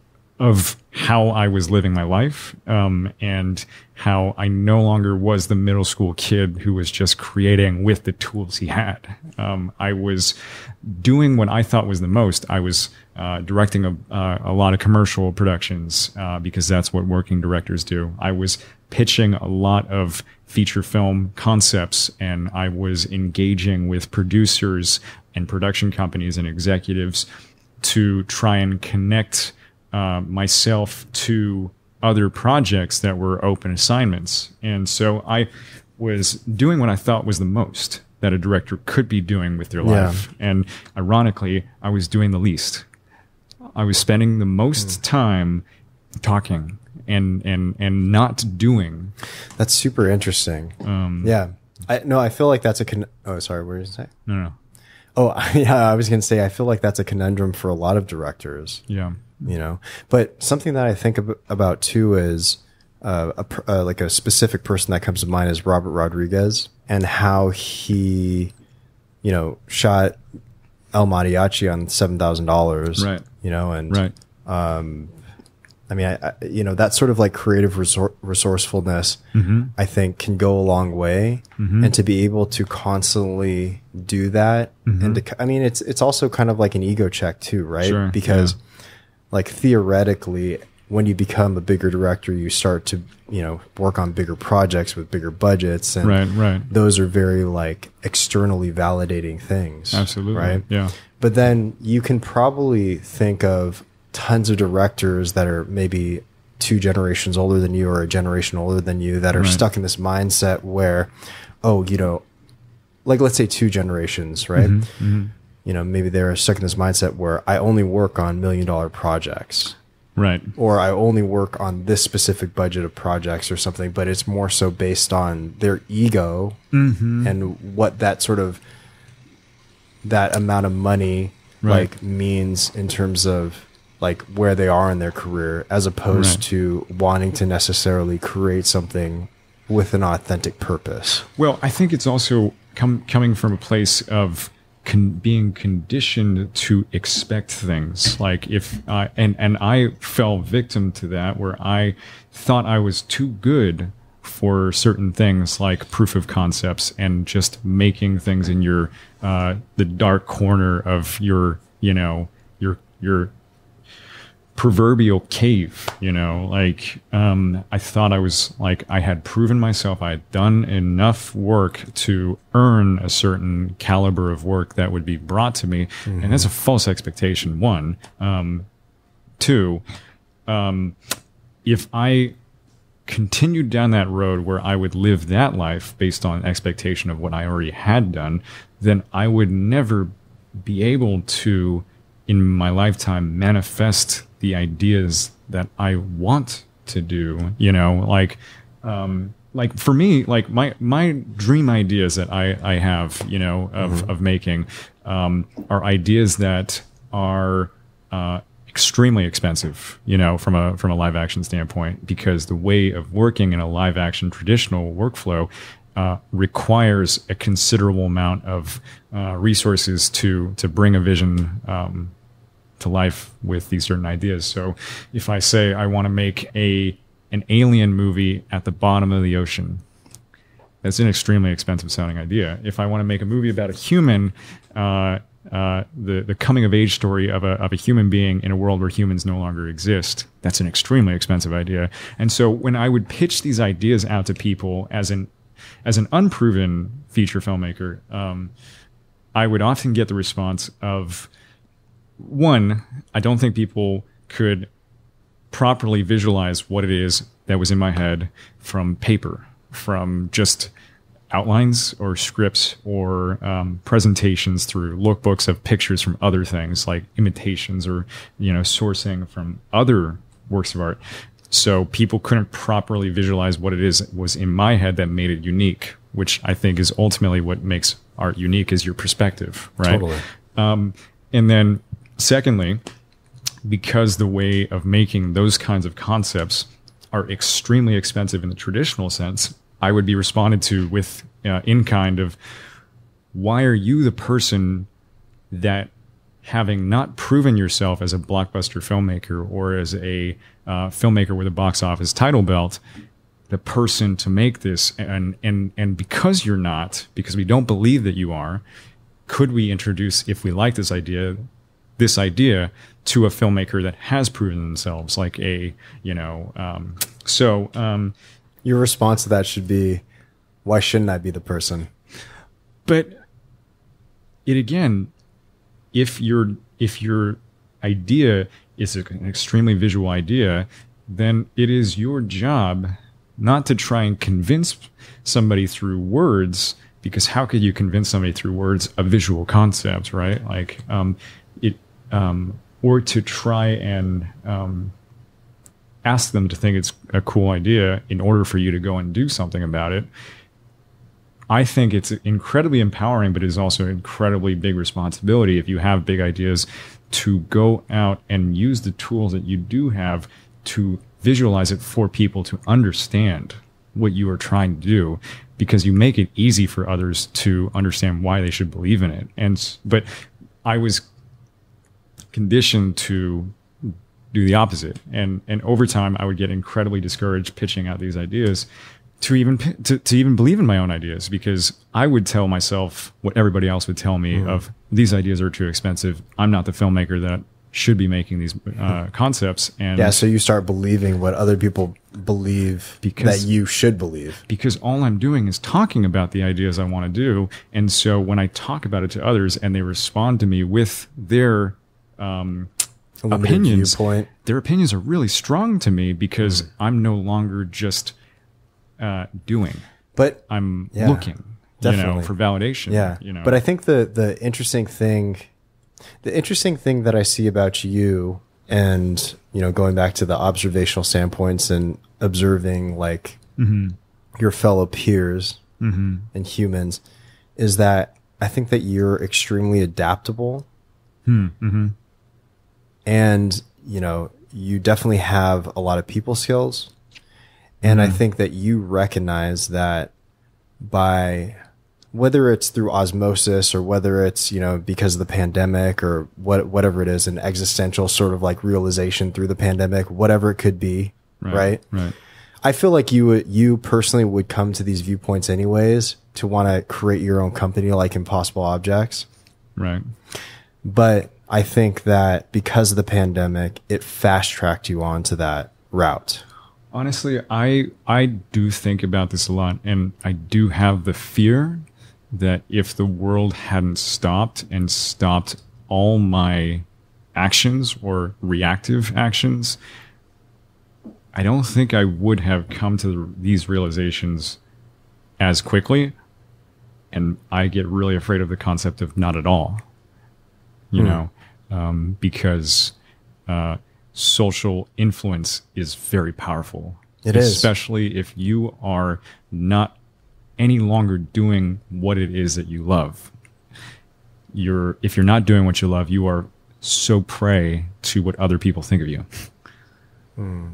Speaker 1: of how I was living my life, um, and how I no longer was the middle school kid who was just creating with the tools he had. Um, I was doing what I thought was the most. I was uh, directing a, uh, a lot of commercial productions uh, because that's what working directors do. I was pitching a lot of feature film concepts, and I was engaging with producers and production companies and executives to try and connect Uh, myself to other projects that were open assignments. And so I was doing what I thought was the most that a director could be doing with their life. Yeah. And ironically, I was doing the least. I was spending the most mm. time talking and, and, and not doing.
Speaker 2: That's super interesting. Um, yeah. I, no, I feel like that's a, con- oh, sorry, what did you say?
Speaker 1: No, no.
Speaker 2: Oh, yeah, I was going to say, I feel like that's a conundrum for a lot of directors.
Speaker 1: Yeah.
Speaker 2: You know, but something that I think ab- about too is uh, a, uh, like a specific person that comes to mind is Robert Rodriguez, and how he, you know, shot El Mariachi on seven thousand dollars.
Speaker 1: Right.
Speaker 2: You know, and
Speaker 1: right.
Speaker 2: Um, I mean, I, I, you know, that sort of like creative resor- resourcefulness, mm-hmm. I think, can go a long way, mm-hmm. and to be able to constantly do that, mm-hmm. and to, I mean, it's it's also kind of like an ego check too, right?
Speaker 1: Sure.
Speaker 2: Because
Speaker 1: yeah.
Speaker 2: like theoretically, when you become a bigger director, you start to, you know, work on bigger projects with bigger budgets, and
Speaker 1: right, right.
Speaker 2: those are very like externally validating things.
Speaker 1: Absolutely.
Speaker 2: Right.
Speaker 1: Yeah.
Speaker 2: But then you can probably think of tons of directors that are maybe two generations older than you or a generation older than you that are
Speaker 1: right.
Speaker 2: stuck in this mindset where, oh, you know, like let's say two generations, right? Mm-hmm, mm-hmm. You know, maybe they're stuck in this mindset where I only work on million dollar projects.
Speaker 1: Right.
Speaker 2: Or I only work on this specific budget of projects or something, but it's more so based on their ego mm-hmm. and what that sort of, that amount of money right. like means in terms of like where they are in their career, as opposed right. to wanting to necessarily create something with an authentic purpose.
Speaker 1: Well, I think it's also com- coming from a place of Con- being conditioned to expect things like if uh, and and I fell victim to that, where I thought I was too good for certain things like proof of concepts and just making things in your uh, the dark corner of your you know your your proverbial cave, you know, like um, I thought I was like I had proven myself. I had done enough work to earn a certain caliber of work that would be brought to me, mm-hmm. and that's a false expectation. One, um, two, um, if I continued down that road where I would live that life based on expectation of what I already had done, then I would never be able to, in my lifetime, manifest the ideas that I want to do, you know, like, um, like for me, like my, my dream ideas that I, I have, you know, of, mm-hmm. of making, um, are ideas that are, uh, extremely expensive, you know, from a, from a live action standpoint, because the way of working in a live action traditional workflow, uh, requires a considerable amount of, uh, resources to, to bring a vision, um, to life with these certain ideas. So if I say I want to make a an alien movie at the bottom of the ocean, that's an extremely expensive sounding idea. If I want to make a movie about a human uh, uh, the the coming of age story of a of a human being in a world where humans no longer exist. That's an extremely expensive idea. And so when I would pitch these ideas out to people as an as an unproven feature filmmaker, um, I would often get the response of, one, I don't think people could properly visualize what it is that was in my head from paper, from just outlines or scripts or um, presentations through lookbooks of pictures from other things like imitations or, you know, sourcing from other works of art. So people couldn't properly visualize what it is that was in my head that made it unique, which I think is ultimately what makes art unique, is your perspective, right?
Speaker 2: Totally.
Speaker 1: Um, and then secondly, because the way of making those kinds of concepts are extremely expensive in the traditional sense, I would be responded to with uh, in kind of, why are you the person that, having not proven yourself as a blockbuster filmmaker or as a uh, filmmaker with a box office title belt, the person to make this? And, and, and because you're not, because we don't believe that you are, could we introduce, if we like this idea, this idea to a filmmaker that has proven themselves, like a, you know, um, so, um,
Speaker 2: your response to that should be, why shouldn't I be the person?
Speaker 1: But it again, if your if your idea is an extremely visual idea, then it is your job not to try and convince somebody through words, because how could you convince somebody through words a visual concept, right? Like um, it, um, or to try and um, ask them to think it's a cool idea in order for you to go and do something about it. I think it's incredibly empowering, but it is also an incredibly big responsibility if you have big ideas to go out and use the tools that you do have to visualize it for people to understand what you are trying to do, because you make it easy for others to understand why they should believe in it. And but I was conditioned to do the opposite, and and over time I would get incredibly discouraged pitching out these ideas to even to, to even believe in my own ideas, because I would tell myself what everybody else would tell me, mm. of these ideas are too expensive. I'm not the filmmaker that should be making these uh, concepts. And
Speaker 2: yeah, so you start believing what other people believe because, that you should believe.
Speaker 1: Because all I'm doing is talking about the ideas I want to do. And so when I talk about it to others and they respond to me with their um, opinions, viewpoint. Their opinions are really strong to me, because mm. I'm no longer just uh, doing, but I'm yeah, looking, definitely. you know, for validation.
Speaker 2: Yeah.
Speaker 1: You know,
Speaker 2: but I think the, the interesting thing, the interesting thing that I see about you, and, you know, going back to the observational standpoints and observing like mm-hmm. your fellow peers mm-hmm. and humans, is that I think that you're extremely adaptable.
Speaker 1: Mm-hmm. And,
Speaker 2: you know, you definitely have a lot of people skills. And mm-hmm. I think that you recognize that by, whether it's through osmosis or whether it's, you know, because of the pandemic or what, whatever it is, an existential sort of like realization through the pandemic, whatever it could be.
Speaker 1: Right.
Speaker 2: Right.
Speaker 1: right.
Speaker 2: I feel like you, you personally would come to these viewpoints anyways to want to create your own company, like Impossible Objects.
Speaker 1: Right.
Speaker 2: But I think that because of the pandemic, it fast tracked you onto that route.
Speaker 1: Honestly, I I do think about this a lot, and I do have the fear that if the world hadn't stopped and stopped all my actions or reactive actions, I don't think I would have come to these realizations as quickly. And I get really afraid of the concept of not at all, you mm. know, um, because uh, social influence is very powerful.
Speaker 2: It is.
Speaker 1: Especially if you are not any longer doing what it is that you love. You're, if you're not doing what you love, you are so prey to what other people think of you.
Speaker 2: Hmm.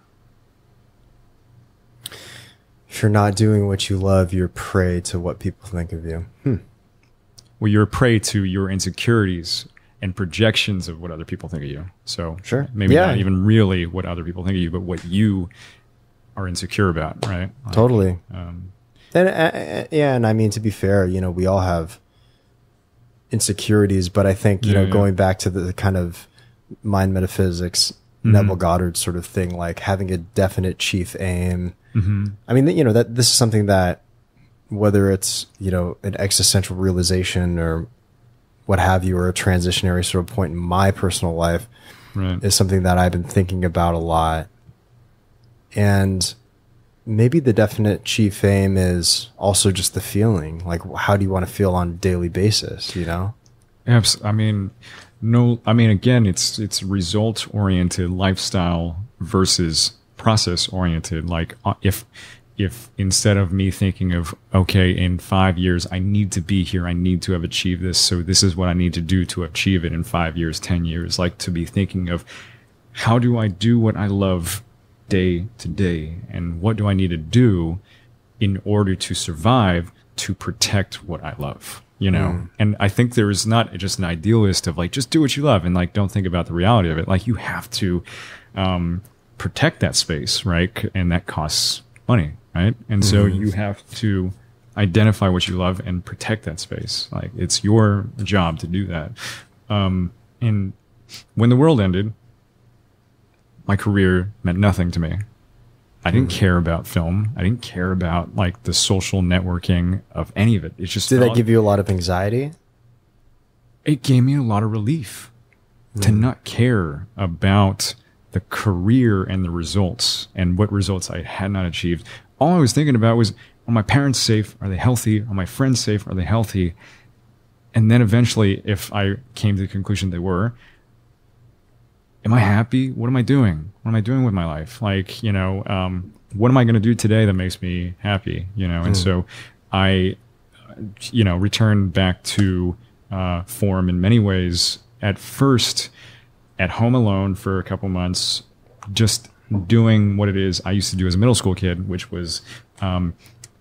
Speaker 2: If you're not doing what you love, you're prey to what people think of you. Hmm.
Speaker 1: Well, you're prey to your insecurities and projections of what other people think of you. So
Speaker 2: sure.
Speaker 1: maybe
Speaker 2: yeah.
Speaker 1: not even really what other people think of you, but what you are insecure about, right? Like,
Speaker 2: totally.
Speaker 1: Um,
Speaker 2: and uh, yeah, and I mean, to be fair, you know, we all have insecurities, but I think, you
Speaker 1: Yeah,
Speaker 2: know,
Speaker 1: yeah.
Speaker 2: going back to the, the kind of mind metaphysics,
Speaker 1: Mm-hmm.
Speaker 2: Neville Goddard sort of thing, like having a definite chief aim.
Speaker 1: Mm-hmm.
Speaker 2: I mean, you know, that this is something that, whether it's, you know, an existential realization or what have you, or a transitionary sort of point in my personal life,
Speaker 1: Right.
Speaker 2: is something that I've been thinking about a lot. And maybe the definite chief aim is also just the feeling. Like, how do you want to feel on a daily basis, you know?
Speaker 1: Abs- I mean, no, I mean, again, it's, it's result oriented lifestyle versus process oriented. Like uh, if, if instead of me thinking of, okay, in five years, I need to be here, I need to have achieved this, so this is what I need to do to achieve it in five years, ten years, like to be thinking of how do I do what I love day to day, and what do I need to do in order to survive to protect what I love, you know? Mm. And I think there is not just an idealist of like, just do what you love and like, don't think about the reality of it. Like you have to um, protect that space, right? And that costs money. Right. And so mm-hmm. you have to identify what you love and protect that space. Like it's your job to do that. Um, and when the world ended, my career meant nothing to me. I didn't mm. care about film. I didn't care about like the social networking of any of it. It's just,
Speaker 2: did that give you a lot of anxiety?
Speaker 1: It gave me a lot of relief mm. to not care about the career and the results and what results I had not achieved. All I was thinking about was, are my parents safe? Are they healthy? Are my friends safe? Are they healthy? And then eventually, if I came to the conclusion they were, am I happy? What am I doing? What am I doing with my life? Like, you know, um, what am I going to do today that makes me happy? You know, and mm. so I, you know, returned back to uh, form in many ways. At first, at home alone for a couple months, just doing what it is I used to do as a middle school kid, which was um,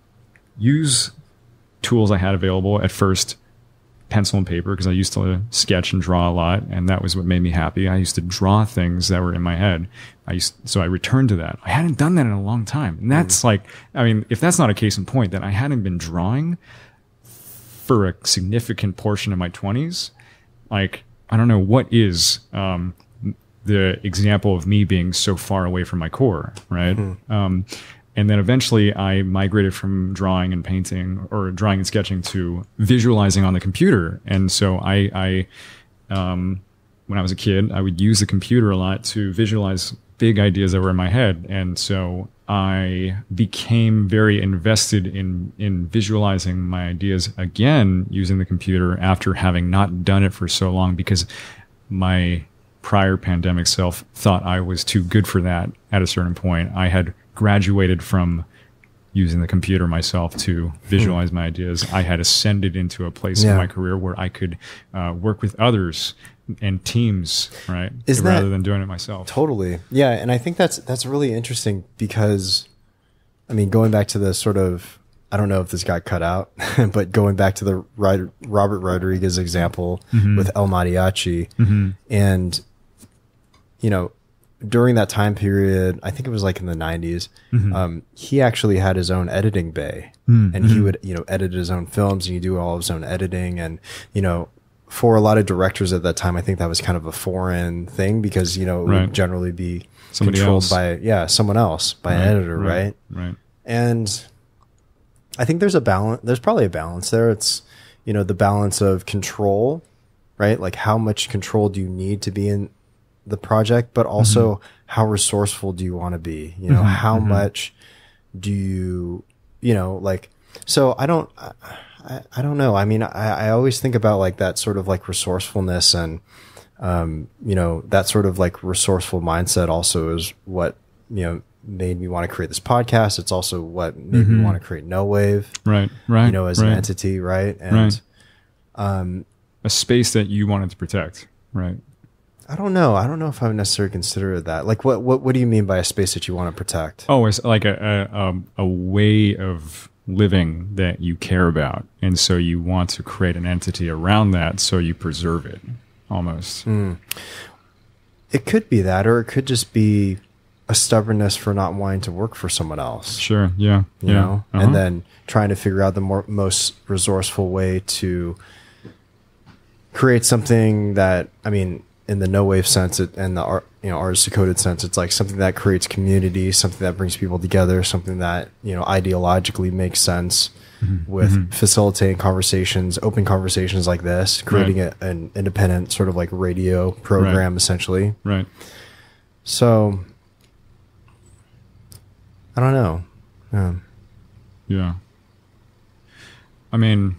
Speaker 1: use tools I had available. At first, pencil and paper, because I used to sketch and draw a lot, and that was what made me happy. I used to draw things that were in my head. I used, so I returned to that. I hadn't done that in a long time. And that's mm. like, I mean, if that's not a case in point, then I hadn't been drawing for a significant portion of my twenties. Like, I don't know what is um, the example of me being so far away from my core, right? Mm. Um, and then eventually I migrated from drawing and painting, or drawing and sketching, to visualizing on the computer. And so I, I um, when I was a kid, I would use the computer a lot to visualize big ideas that were in my head. And so I became very invested in, in visualizing my ideas again using the computer after having not done it for so long, because my prior pandemic self thought I was too good for that at a certain point. I had graduated from using the computer myself to visualize my ideas. I had ascended into a place yeah. in my career where I could uh, work with others and teams, right?
Speaker 2: Is
Speaker 1: rather
Speaker 2: that,
Speaker 1: than doing it myself.
Speaker 2: Totally. Yeah. And I think that's, that's really interesting because, I mean, going back to the sort of, I don't know if this got cut out, but going back to the Robert Rodriguez example mm-hmm. with El Mariachi, mm-hmm. and, you know, during that time period, I think it was like in the nineties, mm-hmm. um, he actually had his own editing bay mm-hmm. and he would, you know, edit his own films and he do all of his own editing. And, you know, for a lot of directors at that time, I think that was kind of a foreign thing because, you know, it right. would generally be Somebody controlled else. by, yeah, someone else, by right. an editor, right?
Speaker 1: Right. right.
Speaker 2: And I think there's a balance, there's probably a balance there. It's, you know, the balance of control, right? Like how much control do you need to be in the project, but also mm-hmm. how resourceful do you want to be? You know, mm-hmm. how mm-hmm. much do you, you know, like, so I don't, I, I don't know. I mean, I, I always think about like that sort of like resourcefulness and, um, you know, that sort of like resourceful mindset also is what, you know, made me want to create this podcast. It's also what made mm-hmm. me want to create No Wave.
Speaker 1: Right. Right.
Speaker 2: You know, as
Speaker 1: right.
Speaker 2: an entity. Right. And,
Speaker 1: right.
Speaker 2: um,
Speaker 1: a space that you wanted to protect. Right.
Speaker 2: I don't know. I don't know if I would necessarily consider that. Like, what, what, what do you mean by a space that you want to protect?
Speaker 1: Oh, it's like a, a, um, a way of living that you care about. And so you want to create an entity around that so you preserve it almost.
Speaker 2: Mm. It could be that, or it could just be a stubbornness for not wanting to work for someone else.
Speaker 1: Sure. Yeah.
Speaker 2: You
Speaker 1: yeah.
Speaker 2: know, uh-huh. and then trying to figure out the more, most resourceful way to create something that, I mean, in the no wave sense it, and the art, you know, artist decoded sense, it's like something that creates community, something that brings people together, something that, you know, ideologically makes sense mm-hmm. with mm-hmm. facilitating conversations, open conversations like this, creating right. a, an independent sort of like radio program, right. essentially.
Speaker 1: Right.
Speaker 2: So, I don't know. Yeah.
Speaker 1: Yeah. I mean,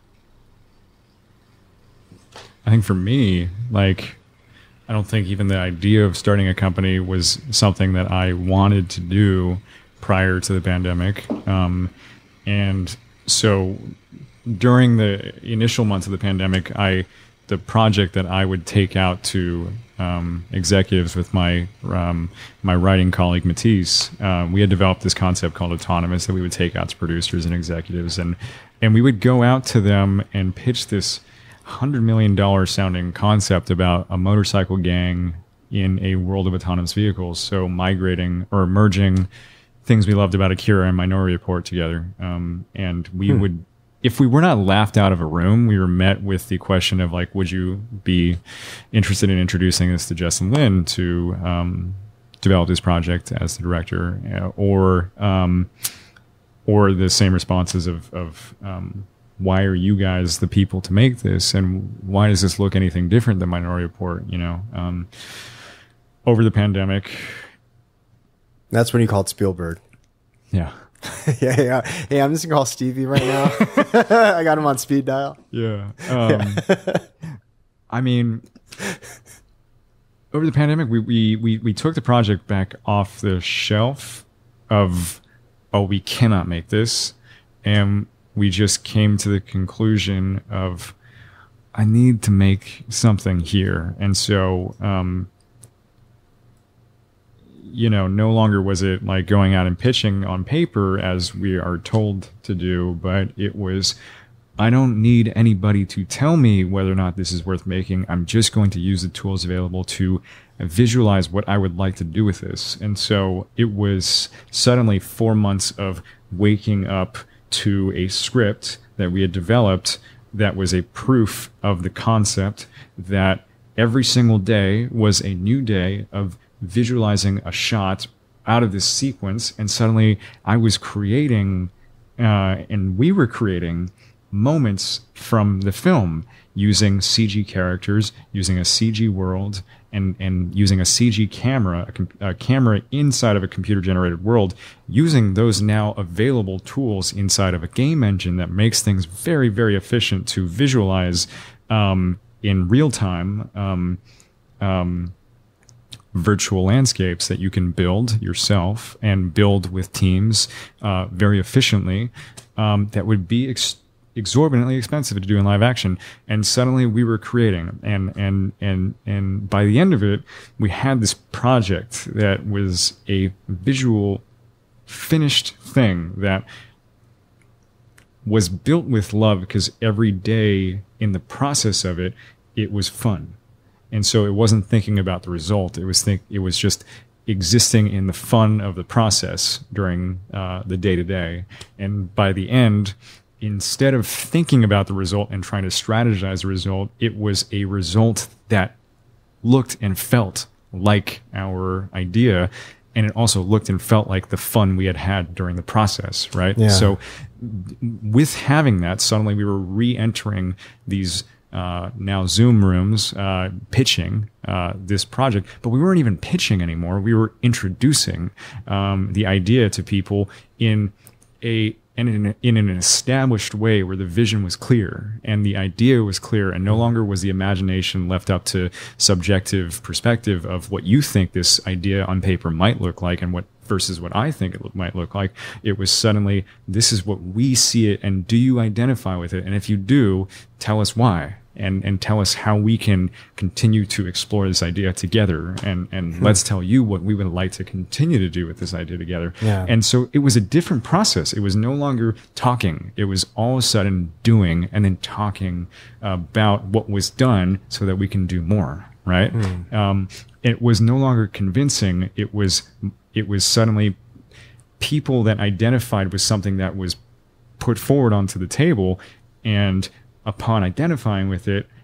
Speaker 1: I think for me, like, I don't think even the idea of starting a company was something that I wanted to do prior to the pandemic. Um, and so during the initial months of the pandemic, I, the project that I would take out to um, executives with my um, my writing colleague Matisse, uh, we had developed this concept called autonomous that we would take out to producers and executives, and and we would go out to them and pitch this hundred million dollar sounding concept about a motorcycle gang in a world of autonomous vehicles. So migrating or merging things we loved about Akira and Minority Report together. Um, and we hmm. would, if we were not laughed out of a room, we were met with the question of like, would you be interested in introducing this to Justin Lin to um, develop this project as the director, uh, or um, or the same responses of, of um, why are you guys the people to make this, and why does this look anything different than Minority Report? You know, um, over the pandemic.
Speaker 2: That's when you called Spielberg.
Speaker 1: Yeah.
Speaker 2: yeah, yeah. Hey, I'm just gonna call Stevie right now. I got him on speed dial.
Speaker 1: Yeah. Um, I mean, over the pandemic, we, we we we took the project back off the shelf of, oh, we cannot make this, and we just came to the conclusion of, I need to make something here. And so, um, you know, no longer was it like going out and pitching on paper as we are told to do, but it was, I don't need anybody to tell me whether or not this is worth making. I'm just going to use the tools available to visualize what I would like to do with this. And so it was suddenly four months of waking up to a script that we had developed that was a proof of the concept, that every single day was a new day of visualizing a shot out of this sequence. And suddenly I was creating, uh, and we were creating moments from the film using C G characters, using a C G world, and, and using a C G camera, a, com- a camera inside of a computer-generated world, using those now available tools inside of a game engine that makes things very, very efficient to visualize um, in real time um, um, virtual landscapes that you can build yourself and build with teams uh, very efficiently. Um, that would be ex- exorbitantly expensive to do in live action. And suddenly we were creating, and and and and by the end of it, we had this project that was a visual finished thing that was built with love, because every day in the process of it, it was fun. And so it wasn't thinking about the result. It was think it was just existing in the fun of the process during uh, the day to day. And by the end, instead of thinking about the result and trying to strategize the result, it was a result that looked and felt like our idea. And it also looked and felt like the fun we had had during the process, right?
Speaker 2: Yeah.
Speaker 1: So with having that, suddenly we were re-entering these uh, now Zoom rooms, uh, pitching uh, this project. But we weren't even pitching anymore. We were introducing um, the idea to people in a and in, in an established way where the vision was clear and the idea was clear, and no longer was the imagination left up to subjective perspective of what you think this idea on paper might look like and what versus what I think it might look like. It was suddenly, this is what we see it, and do you identify with it? And if you do, tell us why. And, and tell us how we can continue to explore this idea together. And, and hmm. let's tell you what we would like to continue to do with this idea together.
Speaker 2: Yeah.
Speaker 1: And so it was a different process. It was no longer talking. It was all of a sudden doing and then talking about what was done so that we can do more. Right. Hmm. Um, it was no longer convincing. It was, it was suddenly people that identified with something that was put forward onto the table, and upon identifying with it,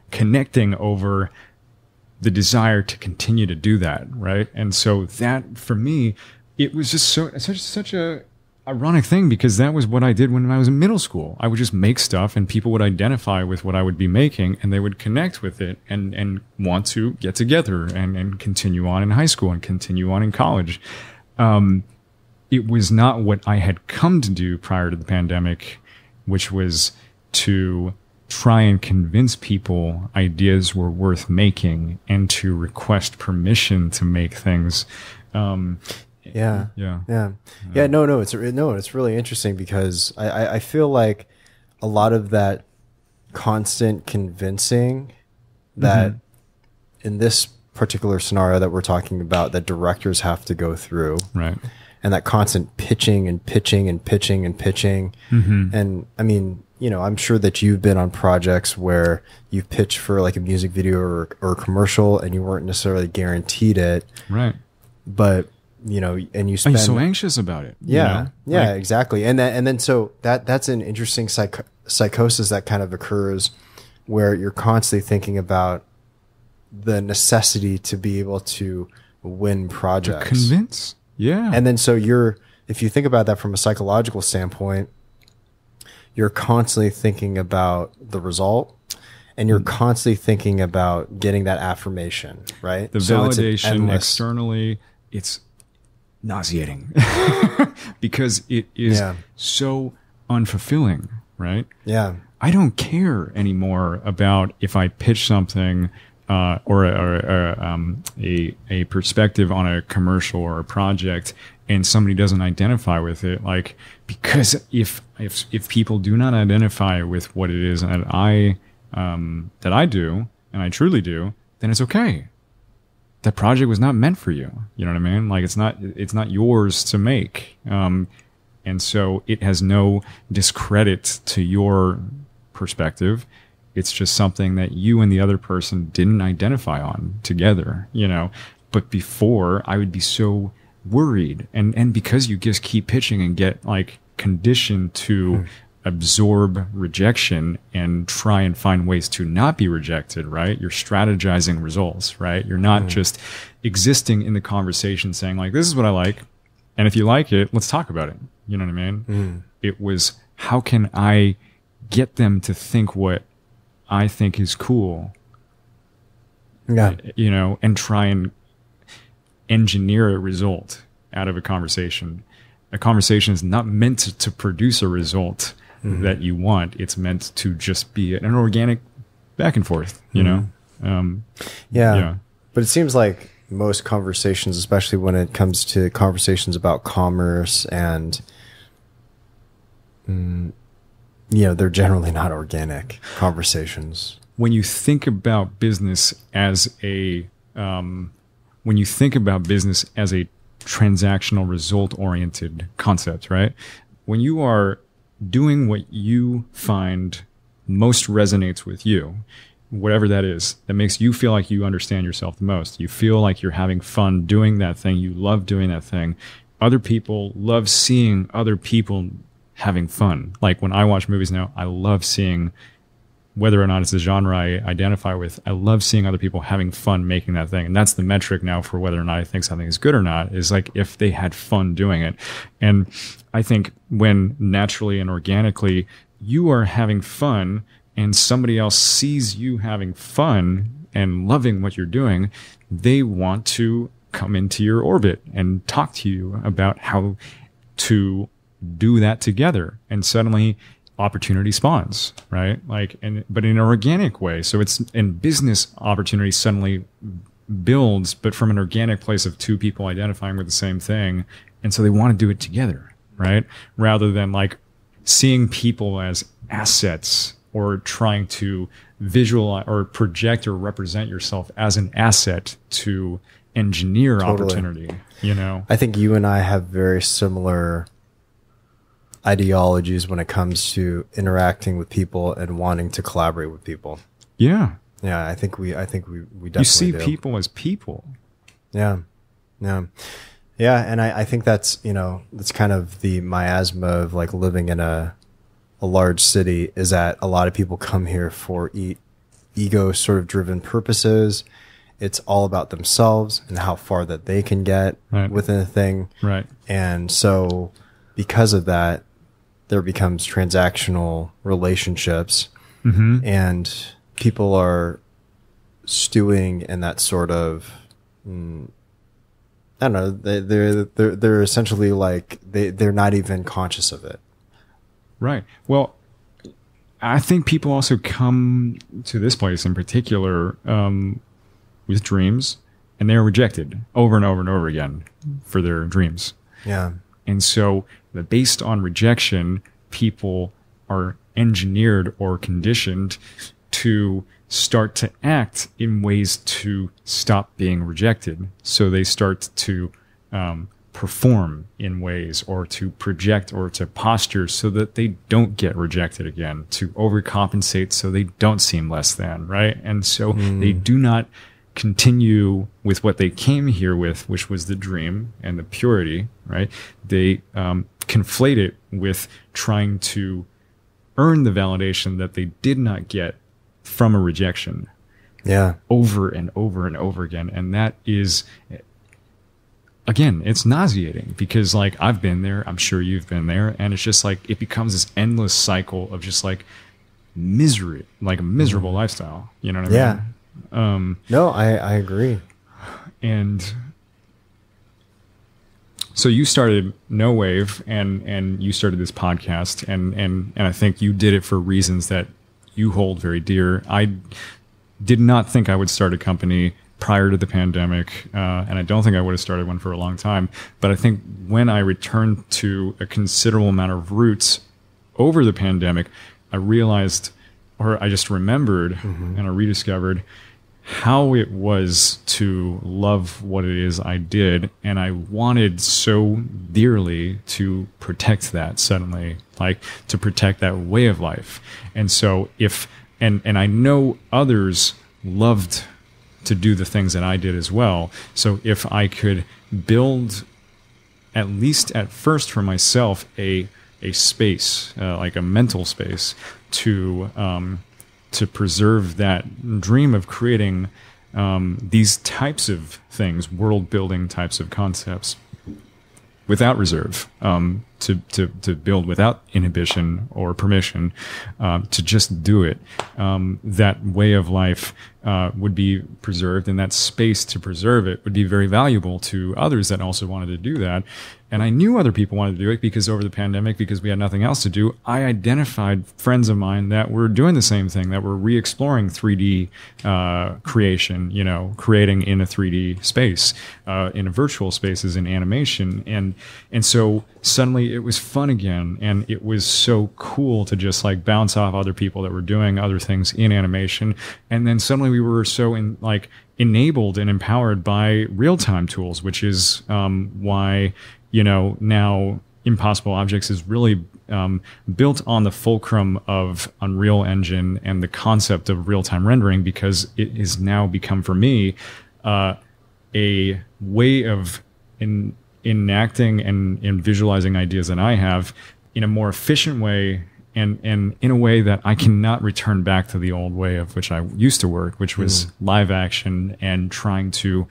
Speaker 1: connecting over the desire to continue to do that, right? And so that, for me, it was just so such such a ironic thing, because that was what I did when I was in middle school. I would just make stuff, and people would identify with what I would be making, and they would connect with it and and want to get together and and continue on in high school and continue on in college. Um, it was not what I had come to do prior to the pandemic, which was to try and convince people ideas were worth making and to request permission to make things. Um,
Speaker 2: yeah,
Speaker 1: yeah,
Speaker 2: yeah, yeah. No, no, it's no, it's really interesting, because I, I, I feel like a lot of that constant convincing that mm-hmm. in this particular scenario that we're talking about, that directors have to go through,
Speaker 1: right?
Speaker 2: And that constant pitching and pitching and pitching and pitching. Mm-hmm. And I mean, you know, I'm sure that you've been on projects where you've pitched for like a music video or, or a commercial, and you weren't necessarily guaranteed it.
Speaker 1: Right.
Speaker 2: But, you know, and you spend.
Speaker 1: Are you so anxious about it?
Speaker 2: Yeah.
Speaker 1: You know?
Speaker 2: Yeah,
Speaker 1: like,
Speaker 2: exactly. And that, and then so that, that's an interesting psych- psychosis that kind of occurs, where you're constantly thinking about the necessity to be able to win projects.
Speaker 1: To convince. Yeah.
Speaker 2: And then so you're, if you think about that from a psychological standpoint, you're constantly thinking about the result, and you're constantly thinking about getting that affirmation, right?
Speaker 1: The
Speaker 2: so
Speaker 1: validation externally, it's nauseating because it is
Speaker 2: yeah.
Speaker 1: so unfulfilling, right?
Speaker 2: Yeah.
Speaker 1: I don't care anymore about if I pitch something Uh, or, or, or um, a a perspective on a commercial or a project, and somebody doesn't identify with it, like, because if if if people do not identify with what it is that I um, that I do, and I truly do, then it's okay. That project was not meant for you. You know what I mean? Like, it's not it's not yours to make, um, and so it has no discredit to your perspective. It's just something that you and the other person didn't identify on together, you know. But before, I would be so worried. And, and because you just keep pitching and get like conditioned to mm. absorb rejection and try and find ways to not be rejected, right? You're strategizing results, right? You're not mm. just existing in the conversation saying like, this is what I like. And if you like it, let's talk about it. You know what I mean? Mm. It was, how can I get them to think what I think is cool,
Speaker 2: yeah,
Speaker 1: you know, and try and engineer a result out of a conversation. A conversation is not meant to, to produce a result mm-hmm. that you want. It's meant to just be an organic back and forth, you mm-hmm. know? Um,
Speaker 2: yeah. yeah. But it seems like most conversations, especially when it comes to conversations about commerce and, mm, you know, they're generally not organic conversations.
Speaker 1: When you think about business as a, um, when you think about business as a transactional result-oriented concept, right? When you are doing what you find most resonates with you, whatever that is, that makes you feel like you understand yourself the most. You feel like you're having fun doing that thing. You love doing that thing. Other people love seeing other people having fun. Like when I watch movies now, I love seeing, whether or not it's a genre I identify with, I love seeing other people having fun making that thing. And that's the metric now for whether or not I think something is good or not, is like if they had fun doing it. And I think when naturally and organically you are having fun and somebody else sees you having fun and loving what you're doing, they want to come into your orbit and talk to you about how to do that together. And suddenly opportunity spawns, right? Like, and, but in an organic way. So it's in business, opportunity suddenly builds, but from an organic place of two people identifying with the same thing. And so they want to do it together, right? Rather than like seeing people as assets or trying to visualize or project or represent yourself as an asset to engineer totally. Opportunity, you know?
Speaker 2: I think you and I have very similar ideologies when it comes to interacting with people and wanting to collaborate with people.
Speaker 1: Yeah.
Speaker 2: Yeah, I think we I think we, we definitely
Speaker 1: You see
Speaker 2: do.
Speaker 1: people as people.
Speaker 2: Yeah. Yeah. Yeah, and I, I think that's, you know, that's kind of the miasma of like living in a a large city, is that a lot of people come here for eat, ego sort of driven purposes. It's all about themselves and how far that they can get
Speaker 1: right.
Speaker 2: within a thing.
Speaker 1: Right.
Speaker 2: And so because of that, there becomes transactional relationships,
Speaker 1: mm-hmm.
Speaker 2: and people are stewing in that sort of, mm, I don't know, they, they're, they're, they're essentially like, they, they're not even conscious of it.
Speaker 1: Right. Well, I think people also come to this place in particular, um, with dreams, and they're rejected over and over and over again for their dreams.
Speaker 2: Yeah.
Speaker 1: And so based on rejection, people are engineered or conditioned to start to act in ways to stop being rejected. So they start to um, perform in ways, or to project, or to posture so that they don't get rejected again, to overcompensate so they don't seem less than, right? And so mm. they do not continue with what they came here with, which was the dream and the purity, right? They um, conflate it with trying to earn the validation that they did not get from a rejection.
Speaker 2: Yeah.
Speaker 1: Over and over and over again. And that is, again, it's nauseating, because like I've been there, I'm sure you've been there, and it's just like it becomes this endless cycle of just like misery, like a miserable mm. lifestyle. You know what I
Speaker 2: yeah.
Speaker 1: mean? Um,
Speaker 2: no, I, I agree.
Speaker 1: And so you started No Wave, and, and you started this podcast, and, and, and I think you did it for reasons that you hold very dear. I did not think I would start a company prior to the pandemic, uh, and I don't think I would have started one for a long time. But I think when I returned to a considerable amount of roots over the pandemic, I realized, or I just remembered mm-hmm. and I rediscovered how it was to love what it is I did. And I wanted so dearly to protect that suddenly, like to protect that way of life. And so if, and, and I know others loved to do the things that I did as well. So if I could build, at least at first for myself, a, a space, uh, like a mental space to, um, to preserve that dream of creating um, these types of things, world-building types of concepts, without reserve, um, to, to, to build without inhibition or permission, um, to just do it. Um, that way of life uh, would be preserved, and that space to preserve it would be very valuable to others that also wanted to do that. And I knew other people wanted to do it, because over the pandemic, because we had nothing else to do, I identified friends of mine that were doing the same thing, that were re-exploring three D uh, creation, you know, creating in a three D space, uh, in a virtual spaces, in animation. And, and so suddenly it was fun again. And it was so cool to just like bounce off other people that were doing other things in animation. And then suddenly we were so in like enabled and empowered by real-time tools, which is um, why, you know, now Impossible Objects is really um, built on the fulcrum of Unreal Engine and the concept of real-time rendering, because it has now become for me uh, a way of in, enacting and, and visualizing ideas that I have in a more efficient way, and, and in a way that I cannot return back to the old way of which I used to work, which was mm. live action and trying to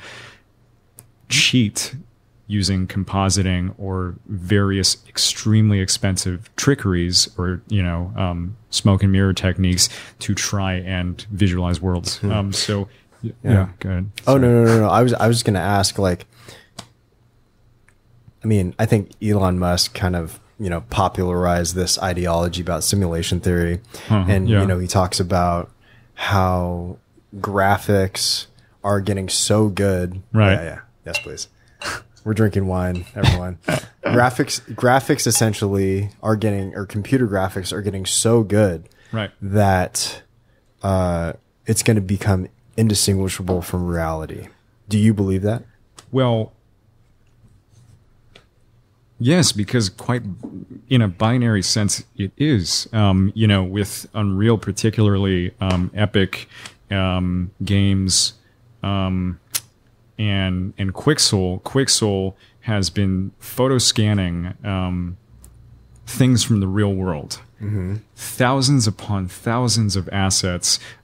Speaker 1: cheat using compositing or various extremely expensive trickeries, or, you know, um, smoke and mirror techniques to try and visualize worlds. Hmm. Um, so, yeah, yeah, go ahead.
Speaker 2: Oh, no, no, no, no. I was, I was just going to ask, like, I mean, I think Elon Musk kind of, you know, popularized this ideology about simulation theory. Uh-huh, and, yeah. you know, he talks about how graphics are getting so good.
Speaker 1: Right.
Speaker 2: Yeah, yeah. Yes, please. We're drinking wine, everyone. graphics, graphics essentially are getting, or computer graphics are getting so good,
Speaker 1: right,
Speaker 2: that uh, it's going to become indistinguishable from reality. Do you believe that?
Speaker 1: Well, yes, because quite in a binary sense, it is. Um, you know, with Unreal, particularly um, epic um, games. Um, And and Quixel, Quixel has been photo scanning um, things from the real world, mm-hmm. thousands upon thousands of assets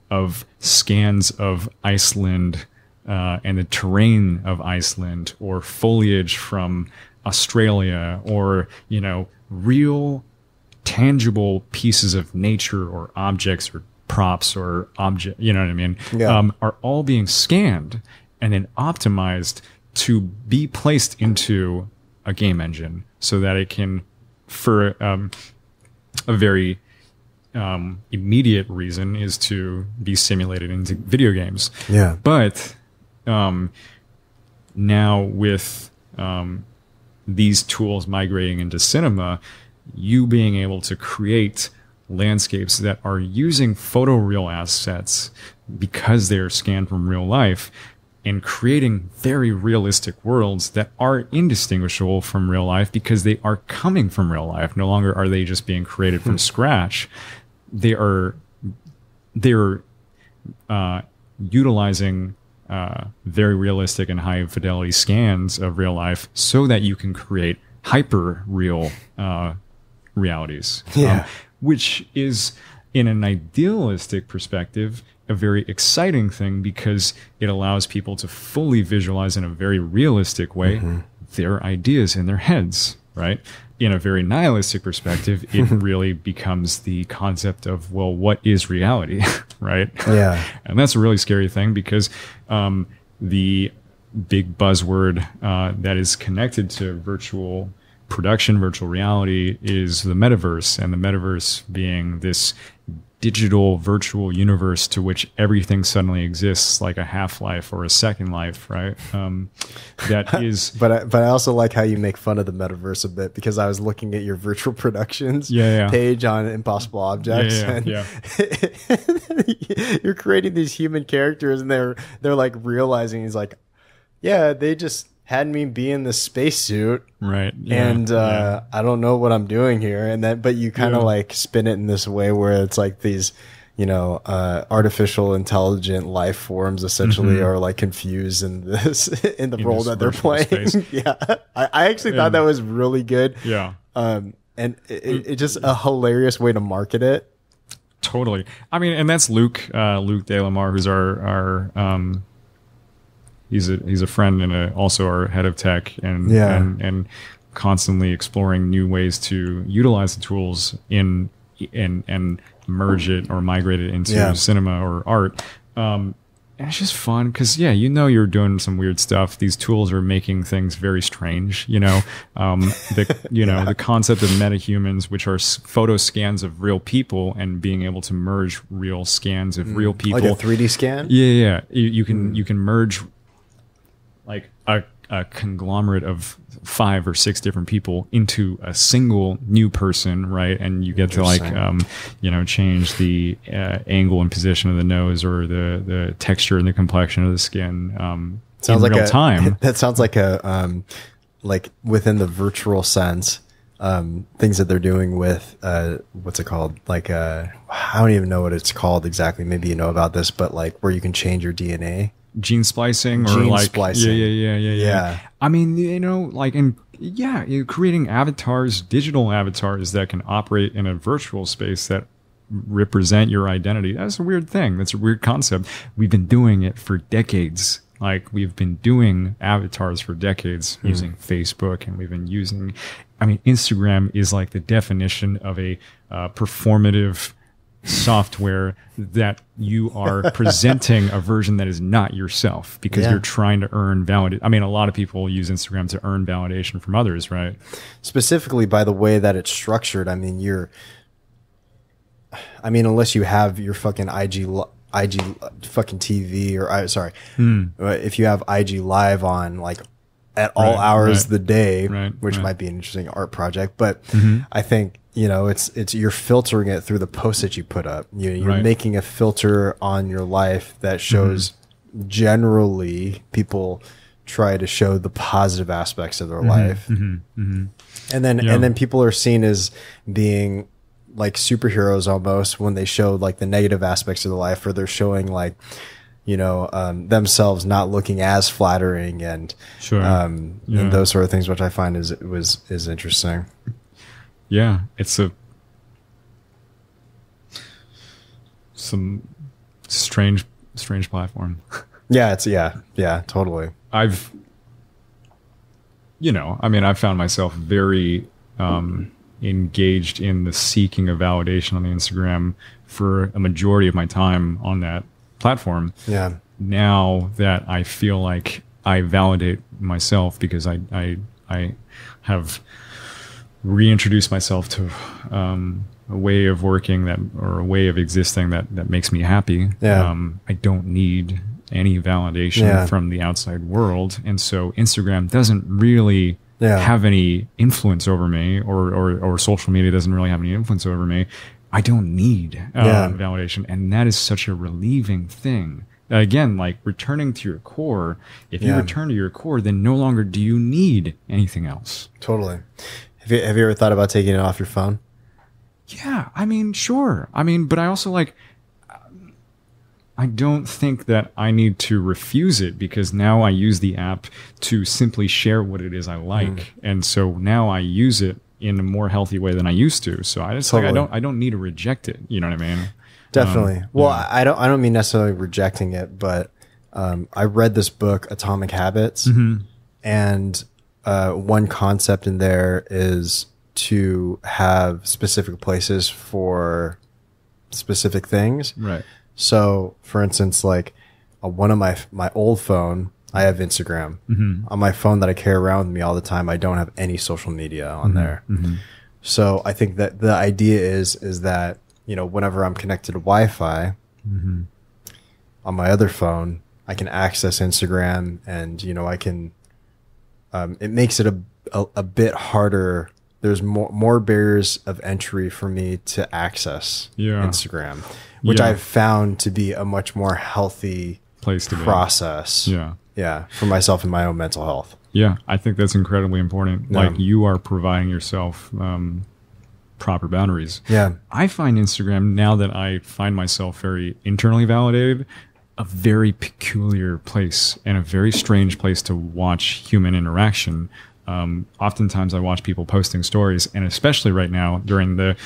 Speaker 1: of scans of Iceland uh, and the terrain of Iceland, or foliage from Australia, or, you know, real tangible pieces of nature or objects or props or object, you know what I mean?
Speaker 2: Yeah.
Speaker 1: Um, are all being scanned and then optimized to be placed into a game engine so that it can, for um, a very um, immediate reason, is to be simulated into video games.
Speaker 2: Yeah.
Speaker 1: But um, now with um, these tools migrating into cinema, you being able to create landscapes that are using photoreal assets because they're scanned from real life, and creating very realistic worlds that are indistinguishable from real life because they are coming from real life. No longer are they just being created from scratch. They are they're uh, utilizing uh, very realistic and high fidelity scans of real life so that you can create hyper real uh, realities.
Speaker 2: Yeah.
Speaker 1: Um, which is, in an idealistic perspective, a very exciting thing because it allows people to fully visualize in a very realistic way mm-hmm. their ideas in their heads, right? In a very nihilistic perspective, it really becomes the concept of, well, what is reality, right?
Speaker 2: Yeah.
Speaker 1: And that's a really scary thing because um, the big buzzword uh, that is connected to virtual production, virtual reality, is the metaverse, and the metaverse being this digital virtual universe to which everything suddenly exists, like a Half-Life or a Second Life, right? Um, that is,
Speaker 2: but I, but I also like how you make fun of the metaverse a bit, because I was looking at your virtual productions
Speaker 1: yeah, yeah.
Speaker 2: page on Impossible Objects,
Speaker 1: yeah,
Speaker 2: and
Speaker 1: yeah,
Speaker 2: yeah. you're creating these human characters, and they're they're like realizing, he's like, yeah, they just had me be in the spacesuit,
Speaker 1: right? Yeah,
Speaker 2: and uh,
Speaker 1: yeah.
Speaker 2: I don't know what I'm doing here. And then, but you kind of
Speaker 1: yeah.
Speaker 2: like spin it in this way where it's like these, you know, uh, artificial intelligent life forms essentially mm-hmm. are like confused in this in the in role that they're playing. yeah, I, I actually and, thought that was really good.
Speaker 1: Yeah,
Speaker 2: um, and it, it, it's just a hilarious way to market it.
Speaker 1: Totally. I mean, and that's Luke, uh, Luke DeLamar, who's our our. Um, He's a he's a friend and a, also our head of tech, and,
Speaker 2: yeah.
Speaker 1: and and constantly exploring new ways to utilize the tools in and and merge it or migrate it into
Speaker 2: yeah.
Speaker 1: cinema or art. Um, and it's just fun because yeah, you know you're doing some weird stuff. These tools are making things very strange. You know, um, the you know
Speaker 2: yeah.
Speaker 1: the concept of metahumans, which are photo scans of real people, and being able to merge real scans of mm. real people,
Speaker 2: like a three D scan.
Speaker 1: Yeah, yeah. You, you can mm. you can merge like a, a conglomerate of five or six different people into a single new person, right? And you get to like, um, you know, change the uh, angle and position of the nose, or the, the texture and the complexion of the skin um,
Speaker 2: sounds
Speaker 1: in
Speaker 2: like
Speaker 1: real
Speaker 2: a,
Speaker 1: time.
Speaker 2: That sounds like a, um, like within the virtual sense, um, things that they're doing with, uh, what's it called? Like, uh, I don't even know what it's called exactly. Maybe you know about this, but like where you can change your D N A.
Speaker 1: Gene splicing or
Speaker 2: Gene
Speaker 1: like
Speaker 2: splicing.
Speaker 1: Yeah, yeah, yeah, yeah, yeah.
Speaker 2: Yeah.
Speaker 1: I mean, you know, like, and yeah, you're creating avatars, digital avatars that can operate in a virtual space that represent your identity. That's a weird thing. That's a weird concept. We've been doing it for decades. Like, we've been doing avatars for decades hmm. using Facebook, and we've been using, I mean, Instagram is like the definition of a uh, performative software that you are presenting a version that is not yourself because yeah. you're trying to earn validation. I mean, a lot of people use Instagram to earn validation from others, right?
Speaker 2: Specifically by the way that it's structured. I mean, you're, I mean, unless you have your fucking I G, I G fucking T V or I sorry, hmm. if you have I G Live on like at all right, hours
Speaker 1: right.
Speaker 2: of the day,
Speaker 1: right,
Speaker 2: which
Speaker 1: right.
Speaker 2: might be an interesting art project, but
Speaker 1: mm-hmm.
Speaker 2: I think, you know, it's, it's, you're filtering it through the posts that you put up. You know, you're
Speaker 1: right.
Speaker 2: making a filter on your life that shows mm-hmm. generally people try to show the positive aspects of their
Speaker 1: mm-hmm.
Speaker 2: life.
Speaker 1: Mm-hmm. Mm-hmm.
Speaker 2: And then,
Speaker 1: yeah.
Speaker 2: and then people are seen as being like superheroes almost when they show like the negative aspects of their life, or they're showing like, you know, um, themselves not looking as flattering and,
Speaker 1: sure.
Speaker 2: um,
Speaker 1: yeah.
Speaker 2: and those sort of things, which I find is, was, is interesting.
Speaker 1: Yeah. It's a, some strange, strange platform.
Speaker 2: Yeah, it's yeah, yeah, totally.
Speaker 1: I've, you know, I mean, I've found myself very um, engaged in the seeking of validation on the Instagram for a majority of my time on that platform.
Speaker 2: Yeah.
Speaker 1: Now that I feel like I validate myself because I I I have reintroduced myself to um, a way of working that or a way of existing that that makes me happy.
Speaker 2: Yeah.
Speaker 1: Um, I don't need any validation
Speaker 2: Yeah.
Speaker 1: from the outside world, and so Instagram doesn't really
Speaker 2: Yeah.
Speaker 1: have any influence over me, or, or or social media doesn't really have any influence over me. I don't need uh,
Speaker 2: Yeah.
Speaker 1: validation, and that is such a relieving thing. Again, like returning to your core. If you
Speaker 2: Yeah.
Speaker 1: return to your core, then no longer do you need anything else.
Speaker 2: Totally. Have you, have you ever thought about taking it off your phone?
Speaker 1: Yeah, I mean, sure. I mean, but I also like, I don't think that I need to refuse it, because now I use the app to simply share what it is I like. Mm. And so now I use it in a more healthy way than I used to. So I just totally. like, I don't, I don't need to reject it. You know what I mean?
Speaker 2: Definitely.
Speaker 1: Um,
Speaker 2: well,
Speaker 1: yeah.
Speaker 2: I don't, I don't mean necessarily rejecting it, but, um, I read this book, Atomic Habits, mm-hmm. and, uh, one concept in there is to have specific places for specific things.
Speaker 1: Right.
Speaker 2: So, for instance, like uh, one of my my old phone, I have Instagram. Mm-hmm. On my phone that I carry around with me all the time, I don't have any social media on mm-hmm. there. Mm-hmm. So, I think that the idea is is that, you know, whenever I'm connected to Wi-Fi mm-hmm. on my other phone, I can access Instagram, and you know, I can. Um, it makes it a, a a bit harder. There's more more barriers of entry for me to access
Speaker 1: yeah.
Speaker 2: Instagram, which yeah. I've found to be a much more healthy
Speaker 1: place to
Speaker 2: process.
Speaker 1: Be. Yeah,
Speaker 2: yeah, for myself and my own mental health.
Speaker 1: Yeah, I think that's incredibly important.
Speaker 2: Yeah.
Speaker 1: Like you are providing yourself um, proper boundaries.
Speaker 2: Yeah,
Speaker 1: I find Instagram, now that I find myself very internally validated, a very peculiar place and a very strange place to watch human interaction. Um, oftentimes I watch people posting stories, and especially right now during the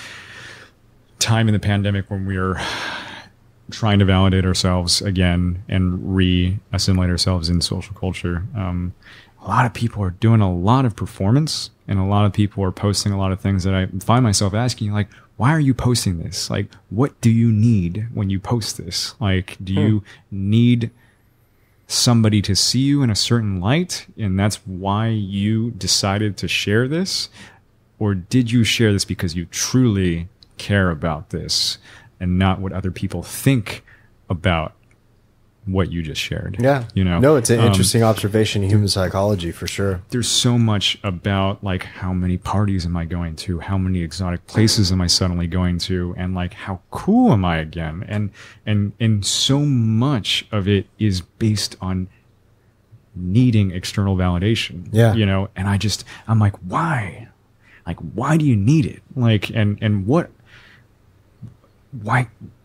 Speaker 1: time in the pandemic when we are trying to validate ourselves again and re-assimilate ourselves in social culture. Um, a lot of people are doing a lot of performance, and a lot of people are posting a lot of things that I find myself asking, like, why are you posting this? Like, what do you need when you post this? Like, do you hmm. need somebody to see you in a certain light, and that's why you decided to share this? Or did you share this because you truly care about this and not what other people think about what you just shared?
Speaker 2: Yeah.
Speaker 1: You know,
Speaker 2: no, it's an
Speaker 1: um,
Speaker 2: interesting observation in human psychology for sure.
Speaker 1: There's so much about like, how many parties am I going to? How many exotic places am I suddenly going to? And like, how cool am I again? And, and, and so much of it is based on needing external validation.
Speaker 2: Yeah.
Speaker 1: You know, and I just, I'm like, why? Like, why do you need it? Like, and, and what, why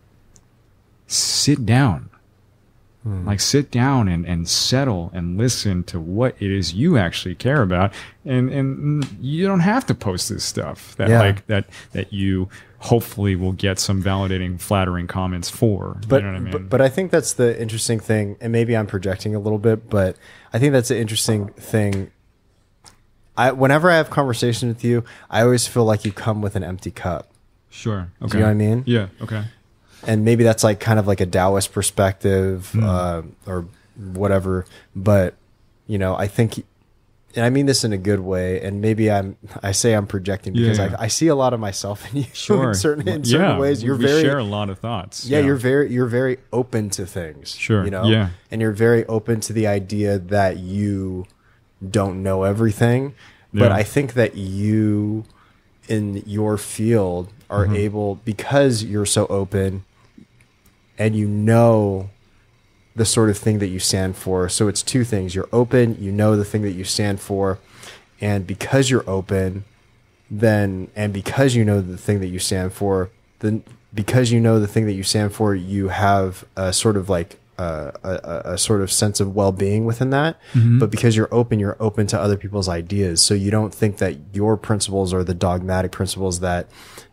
Speaker 1: sit down? Like sit down and, and settle and listen to what it is you actually care about. And, and you don't have to post this stuff that yeah. like that, that you hopefully will get some validating, flattering comments for.
Speaker 2: But,
Speaker 1: you know what I mean?
Speaker 2: but, but I think that's the interesting thing, and maybe I'm projecting a little bit, but I think that's the interesting thing. I, whenever I have conversations with you, I always feel like you come with an empty cup.
Speaker 1: Sure. Okay.
Speaker 2: Do you know what I mean?
Speaker 1: Yeah. Okay.
Speaker 2: And maybe that's like kind of like a Taoist perspective, mm. uh, or whatever. But, you know, I think, and I mean this in a good way, and maybe I'm, I say I'm projecting because yeah, yeah. I, I see a lot of myself in you
Speaker 1: sure.
Speaker 2: in certain, in certain
Speaker 1: yeah,
Speaker 2: ways. You're
Speaker 1: we
Speaker 2: very,
Speaker 1: share a lot of thoughts.
Speaker 2: Yeah,
Speaker 1: yeah,
Speaker 2: you're very, you're very open to things.
Speaker 1: Sure.
Speaker 2: You know?
Speaker 1: Yeah.
Speaker 2: And you're very open to the idea that you don't know everything. But
Speaker 1: yeah.
Speaker 2: I think that you, in your field, are mm-hmm. able, because you're so open, and you know the sort of thing that you stand for. So it's two things. You're open, you know the thing that you stand for, and because you're open, then, and because you know the thing that you stand for, then because you know the thing that you stand for, you have a sort of like uh, a, a sort of sense of well-being within that. Mm-hmm. But because you're open, you're open to other people's ideas. So you don't think that your principles are the dogmatic principles that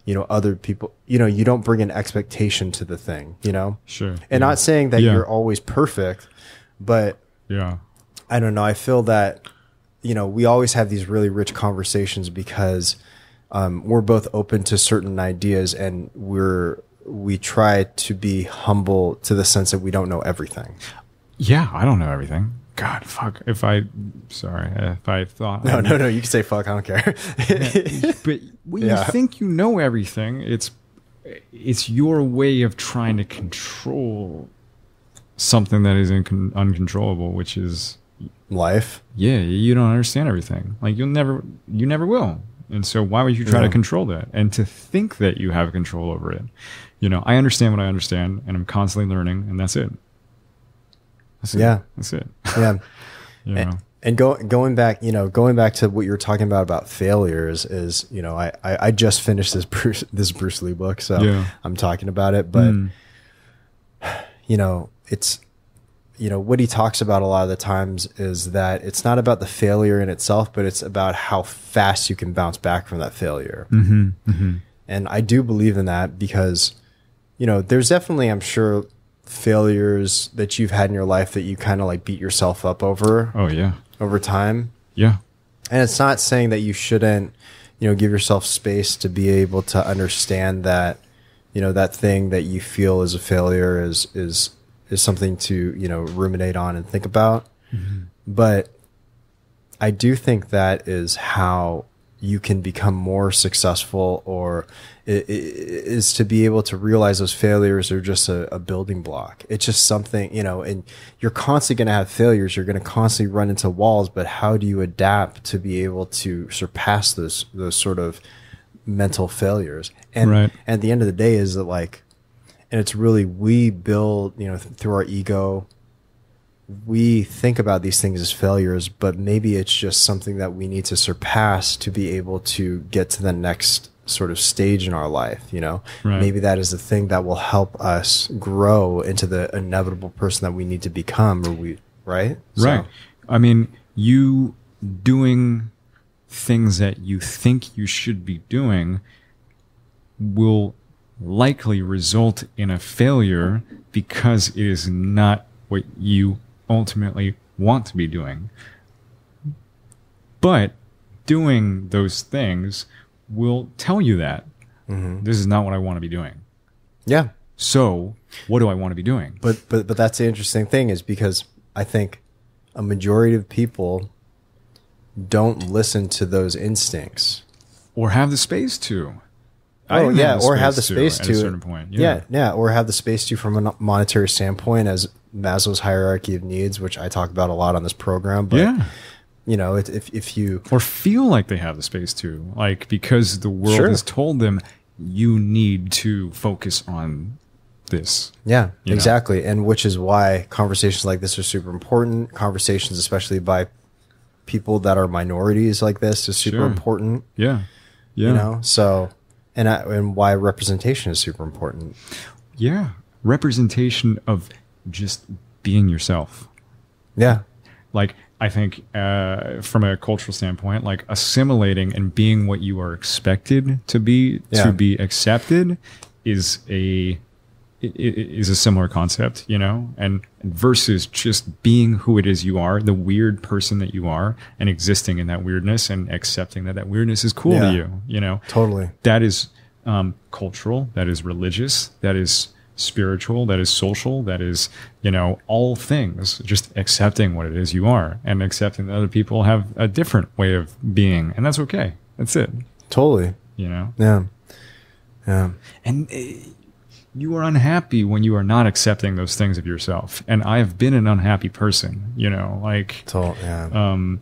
Speaker 2: you know, other people, you know, you don't bring an expectation to the thing, you know?
Speaker 1: Sure.
Speaker 2: And
Speaker 1: yeah.
Speaker 2: not saying that
Speaker 1: yeah.
Speaker 2: you're always perfect, but
Speaker 1: yeah,
Speaker 2: I don't know. I feel that, you know, we always have these really rich conversations because um, we're both open to certain ideas, and we're, we try to be humble to the sense that we don't know everything.
Speaker 1: Yeah. I don't know everything. God, fuck. If I, sorry, if I thought.
Speaker 2: No,
Speaker 1: I,
Speaker 2: no, no. You can say fuck. I don't care.
Speaker 1: yeah, but when
Speaker 2: Yeah.
Speaker 1: you think you know everything, it's it's your way of trying to control something that is incon- uncontrollable, which is
Speaker 2: Life.
Speaker 1: yeah, you don't understand everything. Like you'll never, you never will. And so why would you try
Speaker 2: Yeah.
Speaker 1: to control that? And to think that you have control over it. You know, I understand what I understand, and I'm constantly learning, and that's it. That's it.
Speaker 2: Yeah.
Speaker 1: That's it.
Speaker 2: Yeah.
Speaker 1: You
Speaker 2: and,
Speaker 1: know.
Speaker 2: and go, going back, you know, going back to what you were talking about about failures is, you know, I, I, I just finished this Bruce, this Bruce Lee book, so
Speaker 1: Yeah.
Speaker 2: I'm talking about it, but
Speaker 1: Mm.
Speaker 2: you know, it's, you know, what he talks about a lot of the times is that it's not about the failure in itself, but it's about how fast you can bounce back from that failure.
Speaker 1: Mm-hmm. Mm-hmm.
Speaker 2: And I do believe in that because, you know, there's definitely, I'm sure, failures that you've had in your life that you kind of like beat yourself up over
Speaker 1: Oh yeah.
Speaker 2: over time.
Speaker 1: Yeah.
Speaker 2: And it's not saying that you shouldn't, you know, give yourself space to be able to understand that, you know, that thing that you feel is a failure is, is, is something to, you know, ruminate on and think about.
Speaker 1: Mm-hmm.
Speaker 2: But I do think that is how you can become more successful, or it, it, is to be able to realize those failures are just a, a building block. It's just something, you know, and you're constantly going to have failures. You're going to constantly run into walls, but how do you adapt to be able to surpass those, those sort of mental failures? And,
Speaker 1: Right.
Speaker 2: and at the end of the day is that like, and it's really, we build, you know, th- through our ego, we think about these things as failures, but maybe it's just something that we need to surpass to be able to get to the next sort of stage in our life. You know,
Speaker 1: Right.
Speaker 2: maybe that is the thing that will help us grow into the inevitable person that we need to become, or we, right?
Speaker 1: Right.
Speaker 2: So,
Speaker 1: I mean, you doing things that you think you should be doing will likely result in a failure because it is not what you ultimately want to be doing. But doing those things will tell you that
Speaker 2: mm-hmm.
Speaker 1: this is not what I want to be doing.
Speaker 2: yeah.
Speaker 1: So what do I want to be doing?
Speaker 2: But, but, but that's the interesting thing, is because I think a majority of people don't listen to those instincts.
Speaker 1: Or have the space to. I
Speaker 2: Oh
Speaker 1: didn't
Speaker 2: yeah,
Speaker 1: the
Speaker 2: or have the
Speaker 1: space
Speaker 2: space
Speaker 1: to
Speaker 2: to
Speaker 1: at a certain point.
Speaker 2: Yeah. yeah, or have the space to from a monetary standpoint, as Maslow's hierarchy of needs, which I talk about a lot on this program. But
Speaker 1: Yeah.
Speaker 2: you know, it, if if you
Speaker 1: Or feel like they have the space to, like because the world
Speaker 2: Sure.
Speaker 1: has told them you need to focus on this.
Speaker 2: yeah,
Speaker 1: You know.
Speaker 2: exactly, and which is why conversations like this are super important. Conversations, especially by people that are minorities like this, is super
Speaker 1: Sure.
Speaker 2: important.
Speaker 1: Yeah. Yeah.
Speaker 2: You know, so and I, and why representation is super important.
Speaker 1: Yeah. Representation of just being yourself.
Speaker 2: Yeah,
Speaker 1: Like, I think uh, from a cultural standpoint, like assimilating and being what you are expected to be,
Speaker 2: Yeah.
Speaker 1: to be accepted is a i- i- is a similar concept, you know, and versus just being who it is you are, the weird person that you are, and existing in that weirdness and accepting that that weirdness is cool
Speaker 2: Yeah.
Speaker 1: to you, you know.
Speaker 2: totally.
Speaker 1: That is um, cultural, that is religious, that is spiritual, that is social, that is, you know, all things, just accepting what it is you are and accepting that other people have a different way of being. And that's okay. That's it.
Speaker 2: Totally.
Speaker 1: You know?
Speaker 2: Yeah. Yeah.
Speaker 1: And uh, you are unhappy when you are not accepting those things of yourself. And I have been an unhappy person, you know, like,
Speaker 2: So, yeah.
Speaker 1: um,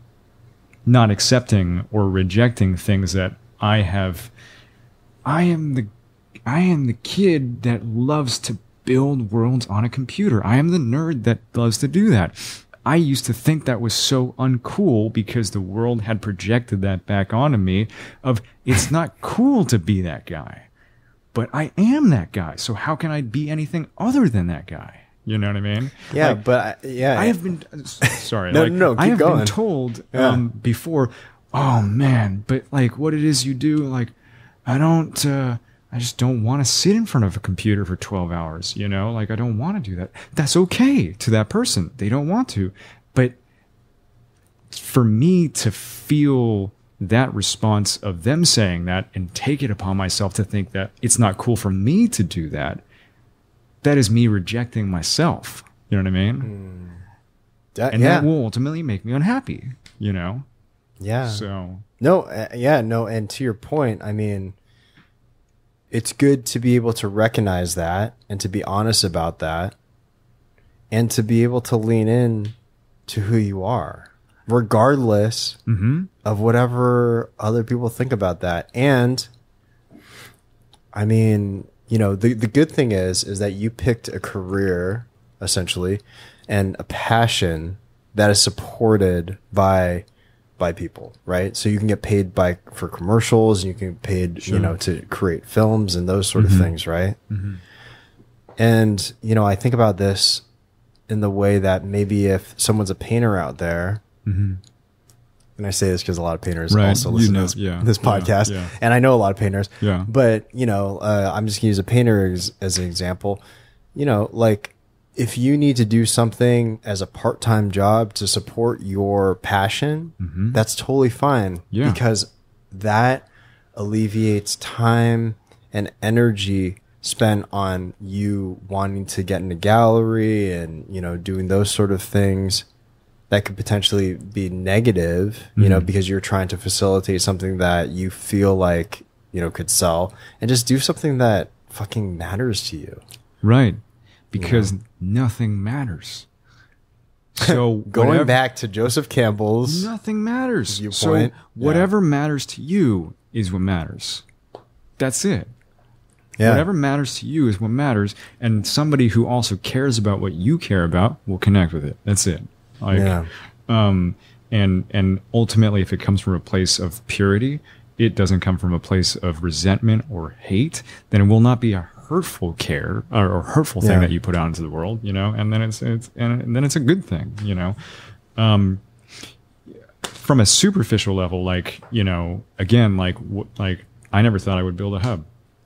Speaker 1: not accepting or rejecting things that I have. I am the, I am the kid that loves to build worlds on a computer. I am the nerd that loves to do that. I used to think that was so uncool because the world had projected that back onto me of it's not cool to be that guy, but I am that guy. So how can I be anything other than that guy? You know what I mean?
Speaker 2: Yeah,
Speaker 1: Like,
Speaker 2: but I, yeah,
Speaker 1: I have been sorry.
Speaker 2: No,
Speaker 1: like,
Speaker 2: no, no,
Speaker 1: I
Speaker 2: keep
Speaker 1: have
Speaker 2: going.
Speaker 1: been told
Speaker 2: Yeah.
Speaker 1: um, before. Oh man, but like what it is you do, like I don't, uh, I just don't want to sit in front of a computer for twelve hours, you know, like I don't want to do that. That's okay to that person. They don't want to. But for me to feel that response of them saying that and take it upon myself to think that it's not cool for me to do that, that is me rejecting myself. You know what I mean?
Speaker 2: Mm. That,
Speaker 1: and
Speaker 2: yeah.
Speaker 1: that will ultimately make me unhappy, you know?
Speaker 2: Yeah.
Speaker 1: So.
Speaker 2: No, uh, yeah, no. And to your point, I mean, it's good to be able to recognize that and to be honest about that and to be able to lean in to who you are, regardless
Speaker 1: Mm-hmm.
Speaker 2: of whatever other people think about that. And I mean, you know, the, the good thing is, is that you picked a career essentially and a passion that is supported by, by people, right? So you can get paid by, for commercials, and you can get paid, sure. you know, to create films and those sort mm-hmm. of things, right? Mm-hmm. And, you know, I think about this in the way that maybe if someone's a painter out there, mm-hmm. and I say this because a lot of painters
Speaker 1: right.
Speaker 2: also listen
Speaker 1: you know,
Speaker 2: to this,
Speaker 1: yeah.
Speaker 2: this podcast,
Speaker 1: yeah. Yeah.
Speaker 2: and I know a lot of painters,
Speaker 1: yeah.
Speaker 2: but, you know, uh, I'm just going to use a painter as, as an example. You know, like if you need to do something as a part-time job to support your passion, mm-hmm. that's totally fine
Speaker 1: yeah.
Speaker 2: because that alleviates time and energy spent on you wanting to get in a gallery and, you know, doing those sort of things that could potentially be negative, you mm-hmm. know, because you're trying to facilitate something that you feel like, you know, could sell, and just do something that fucking matters to you.
Speaker 1: Right. Because you know? Nothing matters. So
Speaker 2: going
Speaker 1: whatever,
Speaker 2: back to Joseph Campbell's
Speaker 1: nothing matters.
Speaker 2: Viewpoint,
Speaker 1: so whatever
Speaker 2: yeah.
Speaker 1: matters to you is what matters. That's it.
Speaker 2: Yeah.
Speaker 1: Whatever matters to you is what matters, and somebody who also cares about what you care about will connect with it. That's it. Like,
Speaker 2: yeah.
Speaker 1: um, and and ultimately, if it comes from a place of purity, it doesn't come from a place of resentment or hate, then it will not be a hurtful care or, or hurtful thing
Speaker 2: yeah.
Speaker 1: that you put out into the world, you know. And then it's it's and then it's a good thing, you know. Um, from a superficial level, like you know, again, like w- like I never thought I would build a hub.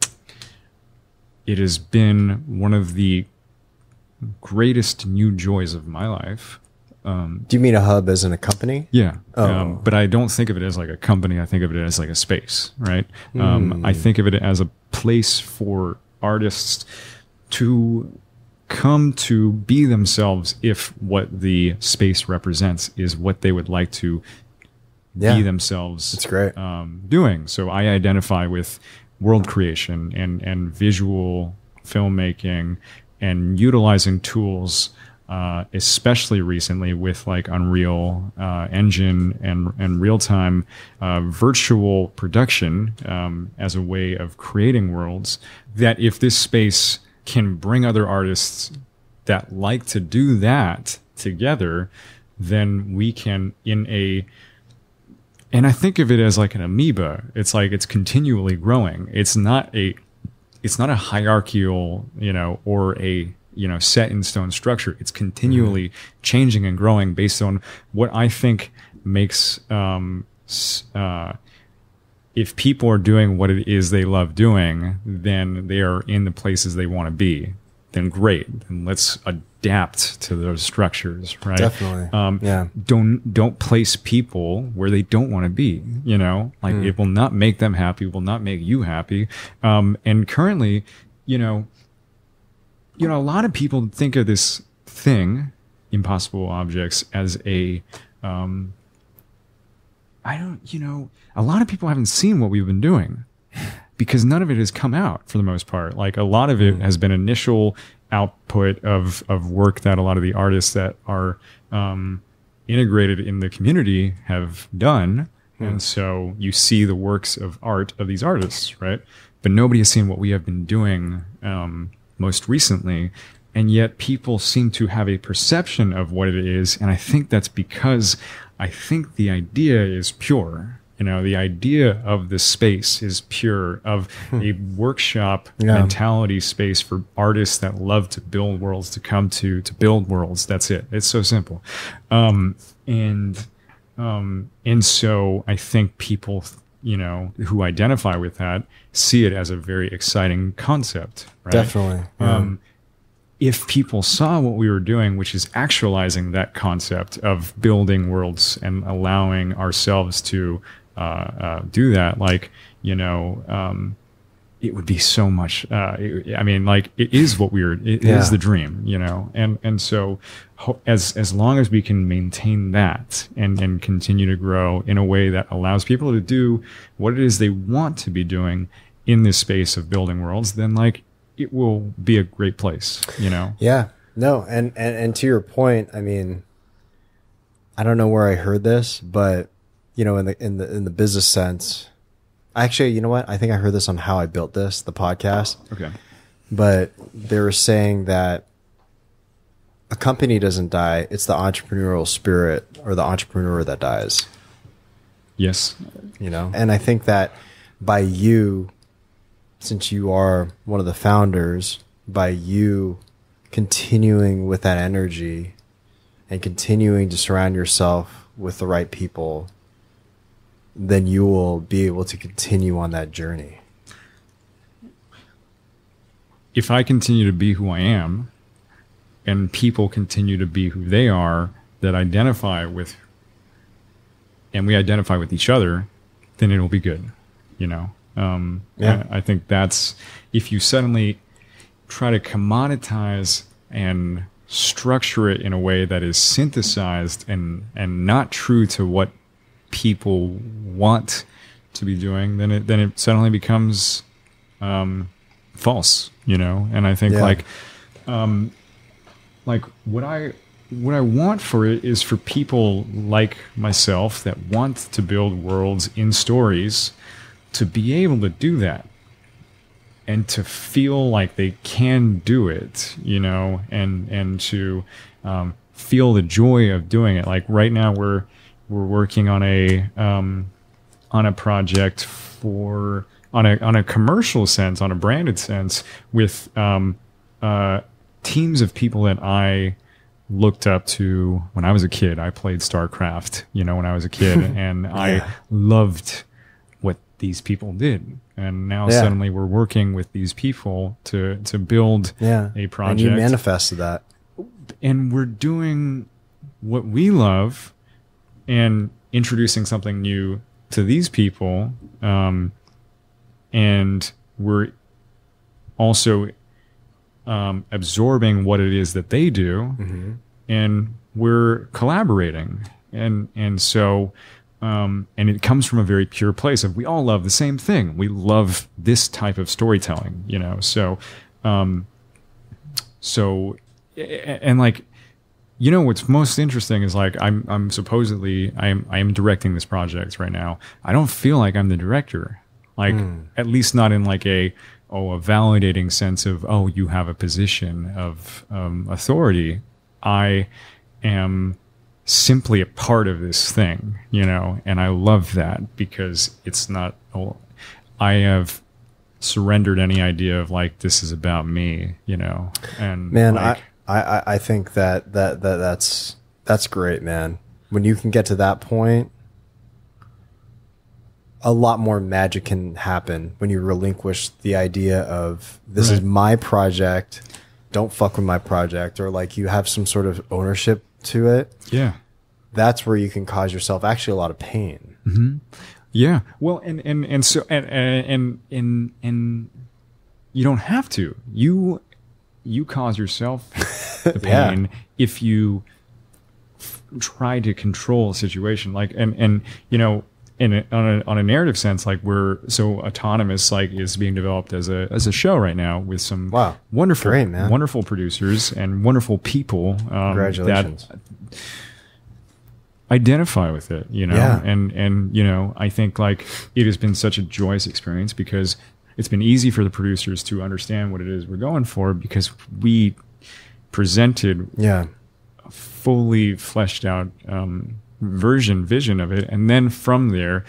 Speaker 1: It has been one of the greatest new joys of my life. Um,
Speaker 2: Do you mean a hub as in a company?
Speaker 1: Yeah.
Speaker 2: Oh.
Speaker 1: Um, but I don't think of it as like a company. I think of it as like a space, right? Mm. Um, I think of it as a place for artists to come to be themselves if what the space represents is what they would like to
Speaker 2: yeah.
Speaker 1: be themselves.
Speaker 2: That's great.
Speaker 1: Um, doing. So I identify with world creation and, and visual filmmaking and utilizing tools, uh, especially recently with like Unreal uh, Engine and, and real-time uh, virtual production um, as a way of creating worlds, that if this space can bring other artists that like to do that together, then we can in a And I think of it as like an amoeba. It's like it's continually growing. It's not a, it's not a hierarchical, you know, or a, you know, set in stone structure. It's continually mm-hmm. changing and growing based on what I think makes, um, uh, if people are doing what it is they love doing, then they are in the places they want to be. Then great. Then let's adapt to those structures, right?
Speaker 2: Definitely.
Speaker 1: Um,
Speaker 2: yeah.
Speaker 1: Don't don't place people where they don't want to be. You know, like mm. it will not make them happy. Will not make you happy. Um, and currently, you know, you know, a lot of people think of this thing, Impossible Objects, as a, um, I don't, you know, a lot of people haven't seen what we've been doing. Because none of it has come out for the most part. Like a lot of it has been initial output of, of work that a lot of the artists that are um, integrated in the community have done. Mm. And so you see the works of art of these artists, right? But nobody has seen what we have been doing um, most recently. And yet people seem to have a perception of what it is. And I think that's because I think the idea is pure. You know, the idea of the space is pure, of a workshop
Speaker 2: yeah.
Speaker 1: mentality space for artists that love to build worlds, to come to, to build worlds. That's it. It's so simple. Um, and, um, and so I think people you know, who identify with that see it as a very exciting concept, right?
Speaker 2: Definitely. Yeah.
Speaker 1: Um, if people saw what we were doing, which is actualizing that concept of building worlds and allowing ourselves to uh, uh, do that, like, you know, um, it would be so much. Uh, it, I mean, like, it is what we were. It
Speaker 2: Yeah.
Speaker 1: is the dream, you know, and and so ho- as as long as we can maintain that and and continue to grow in a way that allows people to do what it is they want to be doing in this space of building worlds, then like it will be a great place, you know.
Speaker 2: Yeah. No, and, and and to your point, I mean, I don't know where I heard this, but you know, in the in the in the business sense, actually, you know what? I think I heard this on How I Built This, the podcast.
Speaker 1: Okay.
Speaker 2: But they were saying that a company doesn't die; it's the entrepreneurial spirit or the entrepreneur that dies.
Speaker 1: Yes.
Speaker 2: You know, and I think that by you, since you are one of the founders, by you continuing with that energy and continuing to surround yourself with the right people, then you will be able to continue on that journey.
Speaker 1: If I continue to be who I am and people continue to be who they are that identify with, and we identify with each other, then it'll be good, you know? Um,
Speaker 2: Yeah.
Speaker 1: I, I think that's, if you suddenly try to commoditize and structure it in a way that is synthesized and, and not true to what people want to be doing, then it, then it suddenly becomes, um, false, you know? And I think
Speaker 2: Yeah.
Speaker 1: like, um, like what I, what I want for it is for people like myself that want to build worlds in stories to be able to do that and to feel like they can do it, you know, and, and to, um, feel the joy of doing it. Like right now we're, we're working on a, um, on a project for, on a, on a commercial sense, on a branded sense with, um, uh, teams of people that I looked up to when I was a kid. I played StarCraft, you know, when I was a kid and
Speaker 2: Yeah.
Speaker 1: I loved what these people did. And now
Speaker 2: Yeah.
Speaker 1: suddenly we're working with these people to, to build
Speaker 2: Yeah.
Speaker 1: a
Speaker 2: And
Speaker 1: project.
Speaker 2: you manifested that.
Speaker 1: And we're doing what we love and introducing something new to these people. Um, and we're also um, absorbing what it is that they do,
Speaker 2: Mm-hmm.
Speaker 1: and we're collaborating. And and so, um, and it comes from a very pure place of we all love the same thing. We love this type of storytelling, you know. So, um, so, and like, you know, what's most interesting is like I'm I'm supposedly I'm I am directing this project right now. I don't feel like I'm the director, like
Speaker 2: Mm.
Speaker 1: at least not in like a oh a validating sense of oh you have a position of um, authority. I am simply a part of this thing, you know, and I love that because it's not. Oh, I have surrendered any idea of like this is about me, you know, and
Speaker 2: Man,
Speaker 1: like,
Speaker 2: I, I, I think that, that, that that's, that's great, man. When you can get to that point, a lot more magic can happen when you relinquish the idea of this is
Speaker 1: Right.
Speaker 2: my project. Don't fuck with my project. Or like you have some sort of ownership to it.
Speaker 1: yeah.
Speaker 2: That's where you can cause yourself actually a lot of pain.
Speaker 1: Mm-hmm. Yeah. Well, and, and, and so, and, and, and, and you don't have to, you, you cause yourself the
Speaker 2: Yeah.
Speaker 1: pain if you f- try to control a situation. Like, and, and, you know, in a, on a, on a narrative sense, like we're so autonomous, like is being developed as a, as a show right now with some
Speaker 2: Wow.
Speaker 1: wonderful,
Speaker 2: Great, man.
Speaker 1: wonderful producers and wonderful people. Um,
Speaker 2: Congratulations.
Speaker 1: That, identify with it, you know,
Speaker 2: Yeah.
Speaker 1: and, and, you know, I think like it has been such a joyous experience because it's been easy for the producers to understand what it is we're going for because we presented
Speaker 2: Yeah.
Speaker 1: a fully fleshed out, um, version, vision of it. And then from there,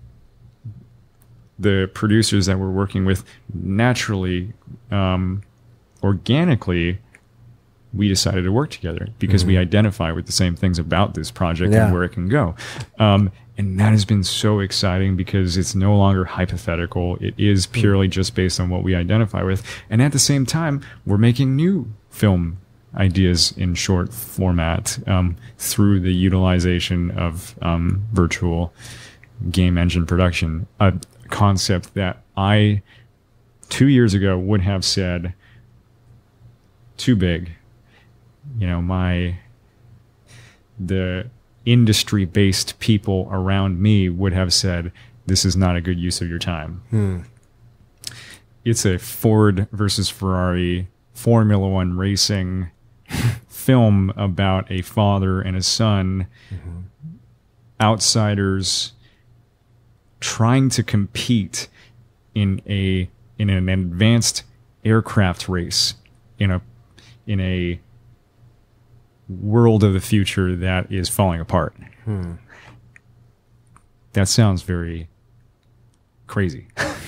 Speaker 1: the producers that we're working with naturally, um, organically we decided to work together because mm-hmm. we identify with the same things about this project
Speaker 2: yeah.
Speaker 1: and where it can go. Um, and that has been so exciting because it's no longer hypothetical. It is purely mm-hmm. just based on what we identify with. And at the same time, we're making new film ideas in short format um, through the utilization of um, virtual game engine production, a concept that I, two years ago, would have said, too big. You know, my, the industry-based people around me would have said, this is not a good use of your time.
Speaker 2: Hmm.
Speaker 1: It's a Ford versus Ferrari Formula One racing film about a father and a son, mm-hmm. outsiders trying to compete in a in an advanced aircraft race in a in a world of the future that is falling apart.
Speaker 2: Hmm.
Speaker 1: That sounds very crazy.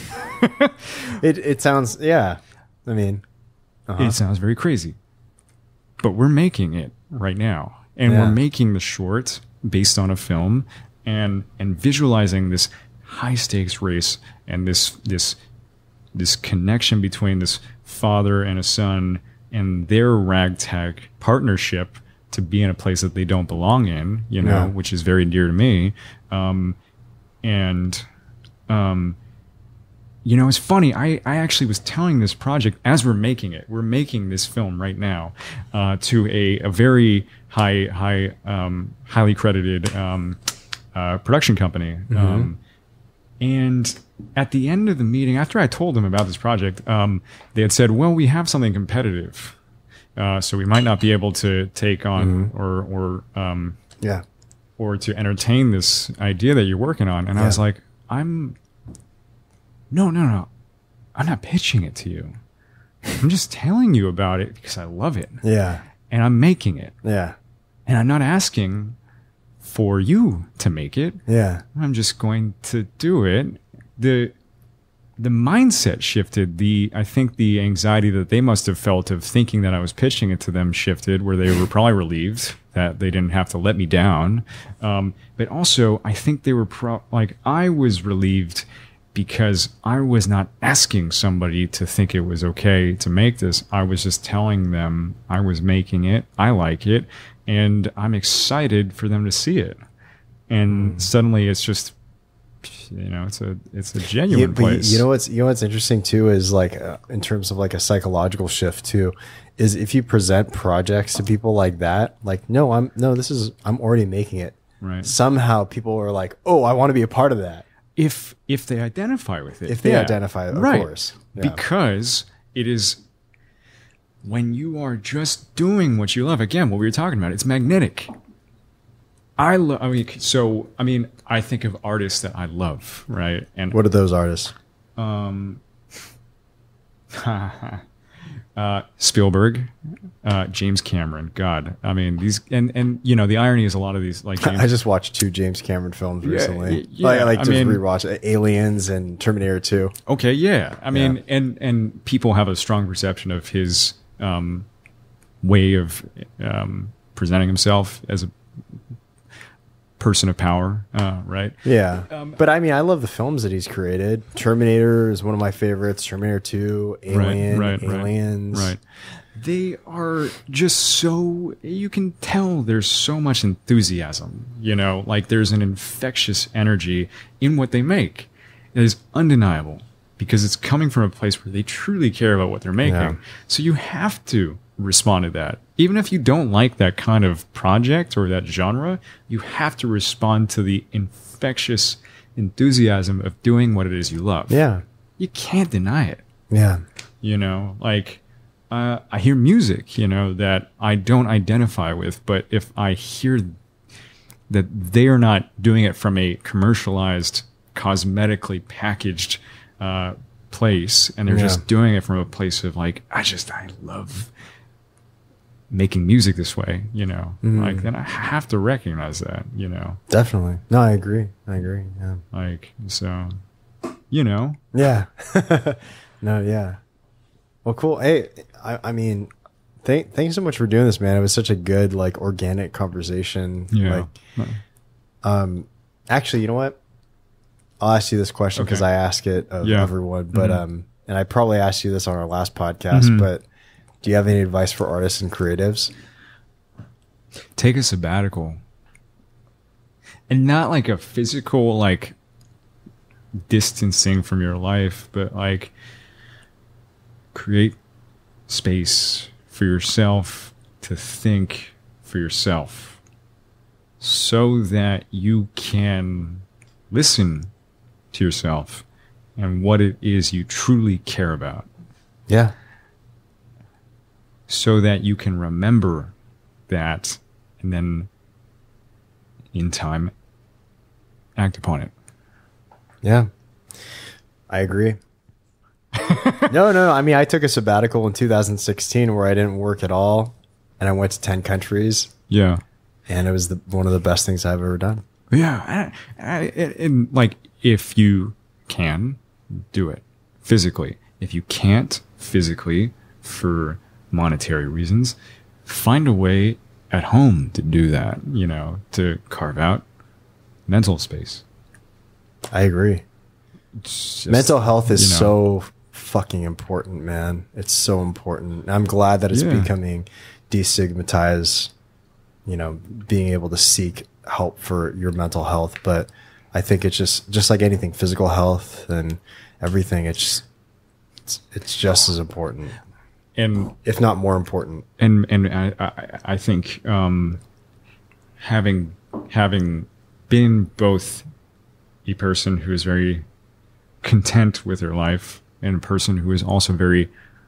Speaker 2: it it sounds yeah. I mean, uh-huh.
Speaker 1: It sounds very crazy. But we're making it right now. And
Speaker 2: yeah.
Speaker 1: we're making the short based on a film and and visualizing this high stakes race and this this this connection between this father and a son and their ragtag partnership to be in a place that they don't belong in, you know,
Speaker 2: yeah.
Speaker 1: which is very dear to me. Um, and, um, you know, it's funny. I, I actually was telling this project as we're making it, we're making this film right now, uh, to a, a very high, high, um, highly credited, um, uh, production company.
Speaker 2: Mm-hmm.
Speaker 1: Um, and at the end of the meeting, after I told them about this project, um, they had said, well, we have something competitive. Uh, so we might not be able to take on
Speaker 2: mm-hmm.
Speaker 1: or, or, um,
Speaker 2: yeah,
Speaker 1: or to entertain this idea that you're working on. And
Speaker 2: yeah.
Speaker 1: I was like, I'm, no, no, no, I'm not pitching it to you. I'm just telling you about it because I love it.
Speaker 2: Yeah.
Speaker 1: And I'm making it.
Speaker 2: Yeah.
Speaker 1: And I'm not asking for you to make it.
Speaker 2: Yeah.
Speaker 1: I'm just going to do it. The, the mindset shifted. The I think the anxiety that they must have felt of thinking that I was pitching it to them shifted, where they were probably relieved that they didn't have to let me down. Um, but also, I think they were pro- like I was relieved because I was not asking somebody to think it was okay to make this. I was just telling them I was making it. I like it, and I'm excited for them to see it. And mm. suddenly, it's just. You know, it's a it's a genuine
Speaker 2: yeah,
Speaker 1: place.
Speaker 2: You know what's you know what's interesting too is like uh, in terms of like a psychological shift too, is if you present projects to people like that, like no, I'm no, this is I'm already making it.
Speaker 1: Right.
Speaker 2: Somehow people are like, oh, I want to be a part of that.
Speaker 1: If if they identify with it,
Speaker 2: if they
Speaker 1: yeah.
Speaker 2: identify, of
Speaker 1: right.
Speaker 2: course, yeah.
Speaker 1: Because it is when you are just doing what you love. Again, what we were talking about, it's magnetic. I love. I mean, so I mean, I think of artists that I love, right? And
Speaker 2: what are those artists?
Speaker 1: Um, uh, Spielberg, uh, James Cameron. God, I mean these, and and you know the irony is a lot of these like. James,
Speaker 2: I just watched two James Cameron films recently.
Speaker 1: Yeah, yeah,
Speaker 2: like, I like
Speaker 1: I
Speaker 2: just
Speaker 1: mean,
Speaker 2: rewatched Aliens and Terminator two.
Speaker 1: Okay, yeah. I mean,
Speaker 2: yeah.
Speaker 1: and and people have a strong perception of his um, way of um, presenting himself as a person of power, uh, right?
Speaker 2: Yeah.
Speaker 1: Um,
Speaker 2: but I mean, I love the films that he's created. Terminator is one of my favorites. Terminator two, Alien,
Speaker 1: right, right,
Speaker 2: Aliens.
Speaker 1: Right. They are just so, you can tell there's so much enthusiasm, you know, like there's an infectious energy in what they make. It is undeniable because it's coming from a place where they truly care about what they're making.
Speaker 2: Yeah.
Speaker 1: So you have to respond to that. Even if you don't like that kind of project or that genre, you have to respond to the infectious enthusiasm of doing what it is you love.
Speaker 2: Yeah.
Speaker 1: You can't deny it.
Speaker 2: Yeah.
Speaker 1: You know, like uh, I hear music, you know, that I don't identify with, but if I hear that they are not doing it from a commercialized, cosmetically packaged uh, place, and they're
Speaker 2: yeah.
Speaker 1: just doing it from a place of like, I just, I love making music this way, you know, mm. like then I have to recognize that, you know.
Speaker 2: Definitely. No, I agree. I agree. Yeah.
Speaker 1: Like, so, you know.
Speaker 2: Yeah. No, yeah. Well, cool. Hey, I, I mean, Thank, thanks so much for doing this, man. It was such a good, like, organic conversation.
Speaker 1: Yeah.
Speaker 2: Like, um, actually, you know what? I'll ask you this question because
Speaker 1: Okay.
Speaker 2: I ask it of
Speaker 1: Yeah.
Speaker 2: everyone, but,
Speaker 1: Mm-hmm.
Speaker 2: um, and I probably asked you this on our last podcast,
Speaker 1: Mm-hmm.
Speaker 2: but do you have any advice for artists and creatives?
Speaker 1: Take a sabbatical. And not like a physical, like, distancing from your life, but like create space for yourself to think for yourself so that you can listen to yourself and what it is you truly care about,
Speaker 2: Yeah.
Speaker 1: so that you can remember that and then in time act upon it.
Speaker 2: Yeah. I agree. no, no. I mean, I took a sabbatical in two thousand sixteen where I didn't work at all, and I went to ten countries,
Speaker 1: Yeah.
Speaker 2: and it was the, one of the best things I've ever done.
Speaker 1: Yeah. I, I, and like, if you can, do it physically. If you can't physically for monetary reasons, find a way at home to do that, you know, to carve out mental space.
Speaker 2: I agree.
Speaker 1: It's just,
Speaker 2: Mental health is
Speaker 1: you know,
Speaker 2: so fucking important, man. It's so important. I'm glad that it's
Speaker 1: Yeah.
Speaker 2: becoming destigmatized, you know, being able to seek help for your mental health. But I think it's just, just like anything, physical health and everything, it's, it's, it's just as important,
Speaker 1: and
Speaker 2: if not more important.
Speaker 1: and and I I, I think um, having having been both a person who is very content with their life and a person who is also very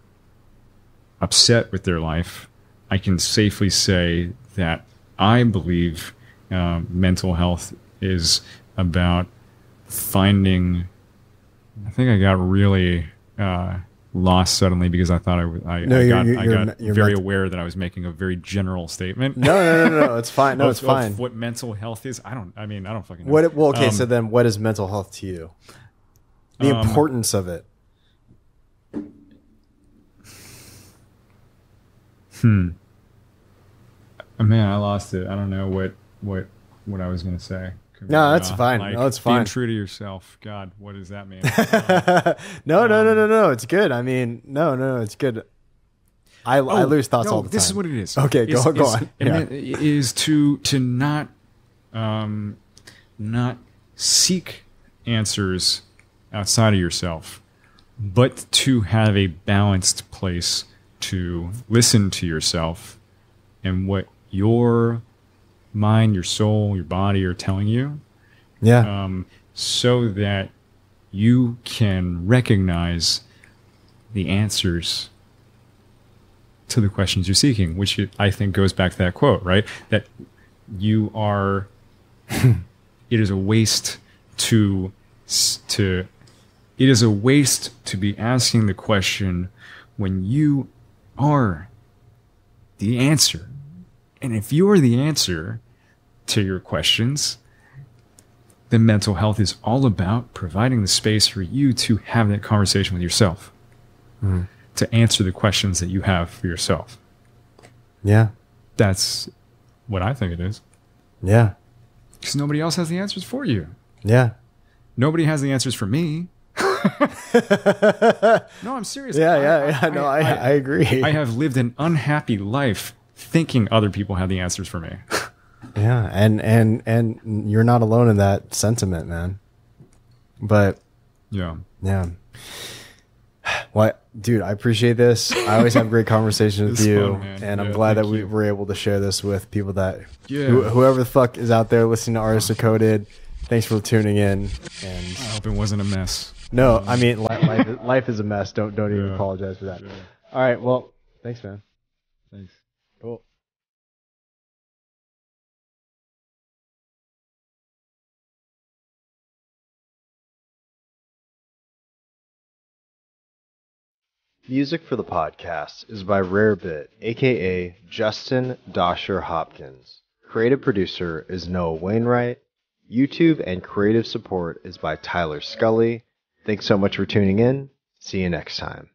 Speaker 1: upset with their life, I can safely say that I believe uh, mental health is about finding. I think I got really uh, lost suddenly because I thought I, w- I,
Speaker 2: No,
Speaker 1: I
Speaker 2: you're-
Speaker 1: got,
Speaker 2: you're-
Speaker 1: I
Speaker 2: you're
Speaker 1: got
Speaker 2: me- you're
Speaker 1: very
Speaker 2: ment-
Speaker 1: aware that I was making a very general statement.
Speaker 2: No, no, no, no, no. It's fine. No,
Speaker 1: of-
Speaker 2: it's
Speaker 1: of
Speaker 2: fine.
Speaker 1: what mental health is. I don't. I mean, I don't fucking know.
Speaker 2: What? Well, okay.
Speaker 1: Um,
Speaker 2: so then, what is mental health to you? The
Speaker 1: Um,
Speaker 2: importance of it.
Speaker 1: Hmm. Uh, Man, I lost it. I don't know what what what I was gonna say.
Speaker 2: No, that's
Speaker 1: Uh,
Speaker 2: fine.
Speaker 1: like,
Speaker 2: No, it's fine.
Speaker 1: Being true to yourself. God, what does that mean? Uh,
Speaker 2: no, no, no, no, no. It's good. I mean, no, no, no. It's good. I, I
Speaker 1: oh,
Speaker 2: lose thoughts
Speaker 1: no,
Speaker 2: all the time.
Speaker 1: This is what it is.
Speaker 2: Okay, go-
Speaker 1: Is-
Speaker 2: go
Speaker 1: is-
Speaker 2: on.
Speaker 1: and
Speaker 2: Yeah.
Speaker 1: that Is to to not um not seek answers outside of yourself, but to have a balanced place to listen to yourself and what your mind, your soul, your body are telling you,
Speaker 2: Yeah.
Speaker 1: um, so that you can recognize the answers to the questions you're seeking, which I think goes back to that quote, right? That you are, it is a waste to, to, it is a waste to be asking the question when you are the answer. And if you're the answer to your questions, then mental health is all about providing the space for you to have that conversation with yourself,
Speaker 2: Mhm.
Speaker 1: to answer the questions that you have for yourself.
Speaker 2: Yeah.
Speaker 1: That's what I think it is.
Speaker 2: Yeah.
Speaker 1: Because nobody else has the answers for you.
Speaker 2: Yeah.
Speaker 1: Nobody has the answers for me. No, I'm serious.
Speaker 2: Yeah.
Speaker 1: I-
Speaker 2: Yeah.
Speaker 1: I-
Speaker 2: Yeah. No, I, I agree.
Speaker 1: I have lived an unhappy life thinking other people have the answers for me.
Speaker 2: Yeah, and and and you're not alone in that sentiment, man. But
Speaker 1: Yeah.
Speaker 2: yeah, well, dude, I appreciate this. I always have great conversations with
Speaker 1: It's
Speaker 2: you,
Speaker 1: fun, man.
Speaker 2: and I'm
Speaker 1: Yeah,
Speaker 2: glad that
Speaker 1: thank
Speaker 2: we
Speaker 1: you.
Speaker 2: were able to share this with people that,
Speaker 1: Yeah.
Speaker 2: who, whoever the fuck is out there listening to Artists Decoded. Thanks for tuning in. And
Speaker 1: I hope it wasn't a mess.
Speaker 2: no, I mean, li- life, life is a mess. Don't don't even
Speaker 1: Yeah.
Speaker 2: apologize for that.
Speaker 1: Yeah.
Speaker 2: All right, well, thanks, man.
Speaker 1: Thanks.
Speaker 2: Cool. Music for the podcast is by Rarebit, aka Justin Dosher Hopkins. Creative producer is Noah Wainwright. YouTube and creative support is by Tyler Scully. Thanks so much for tuning in. See you next time.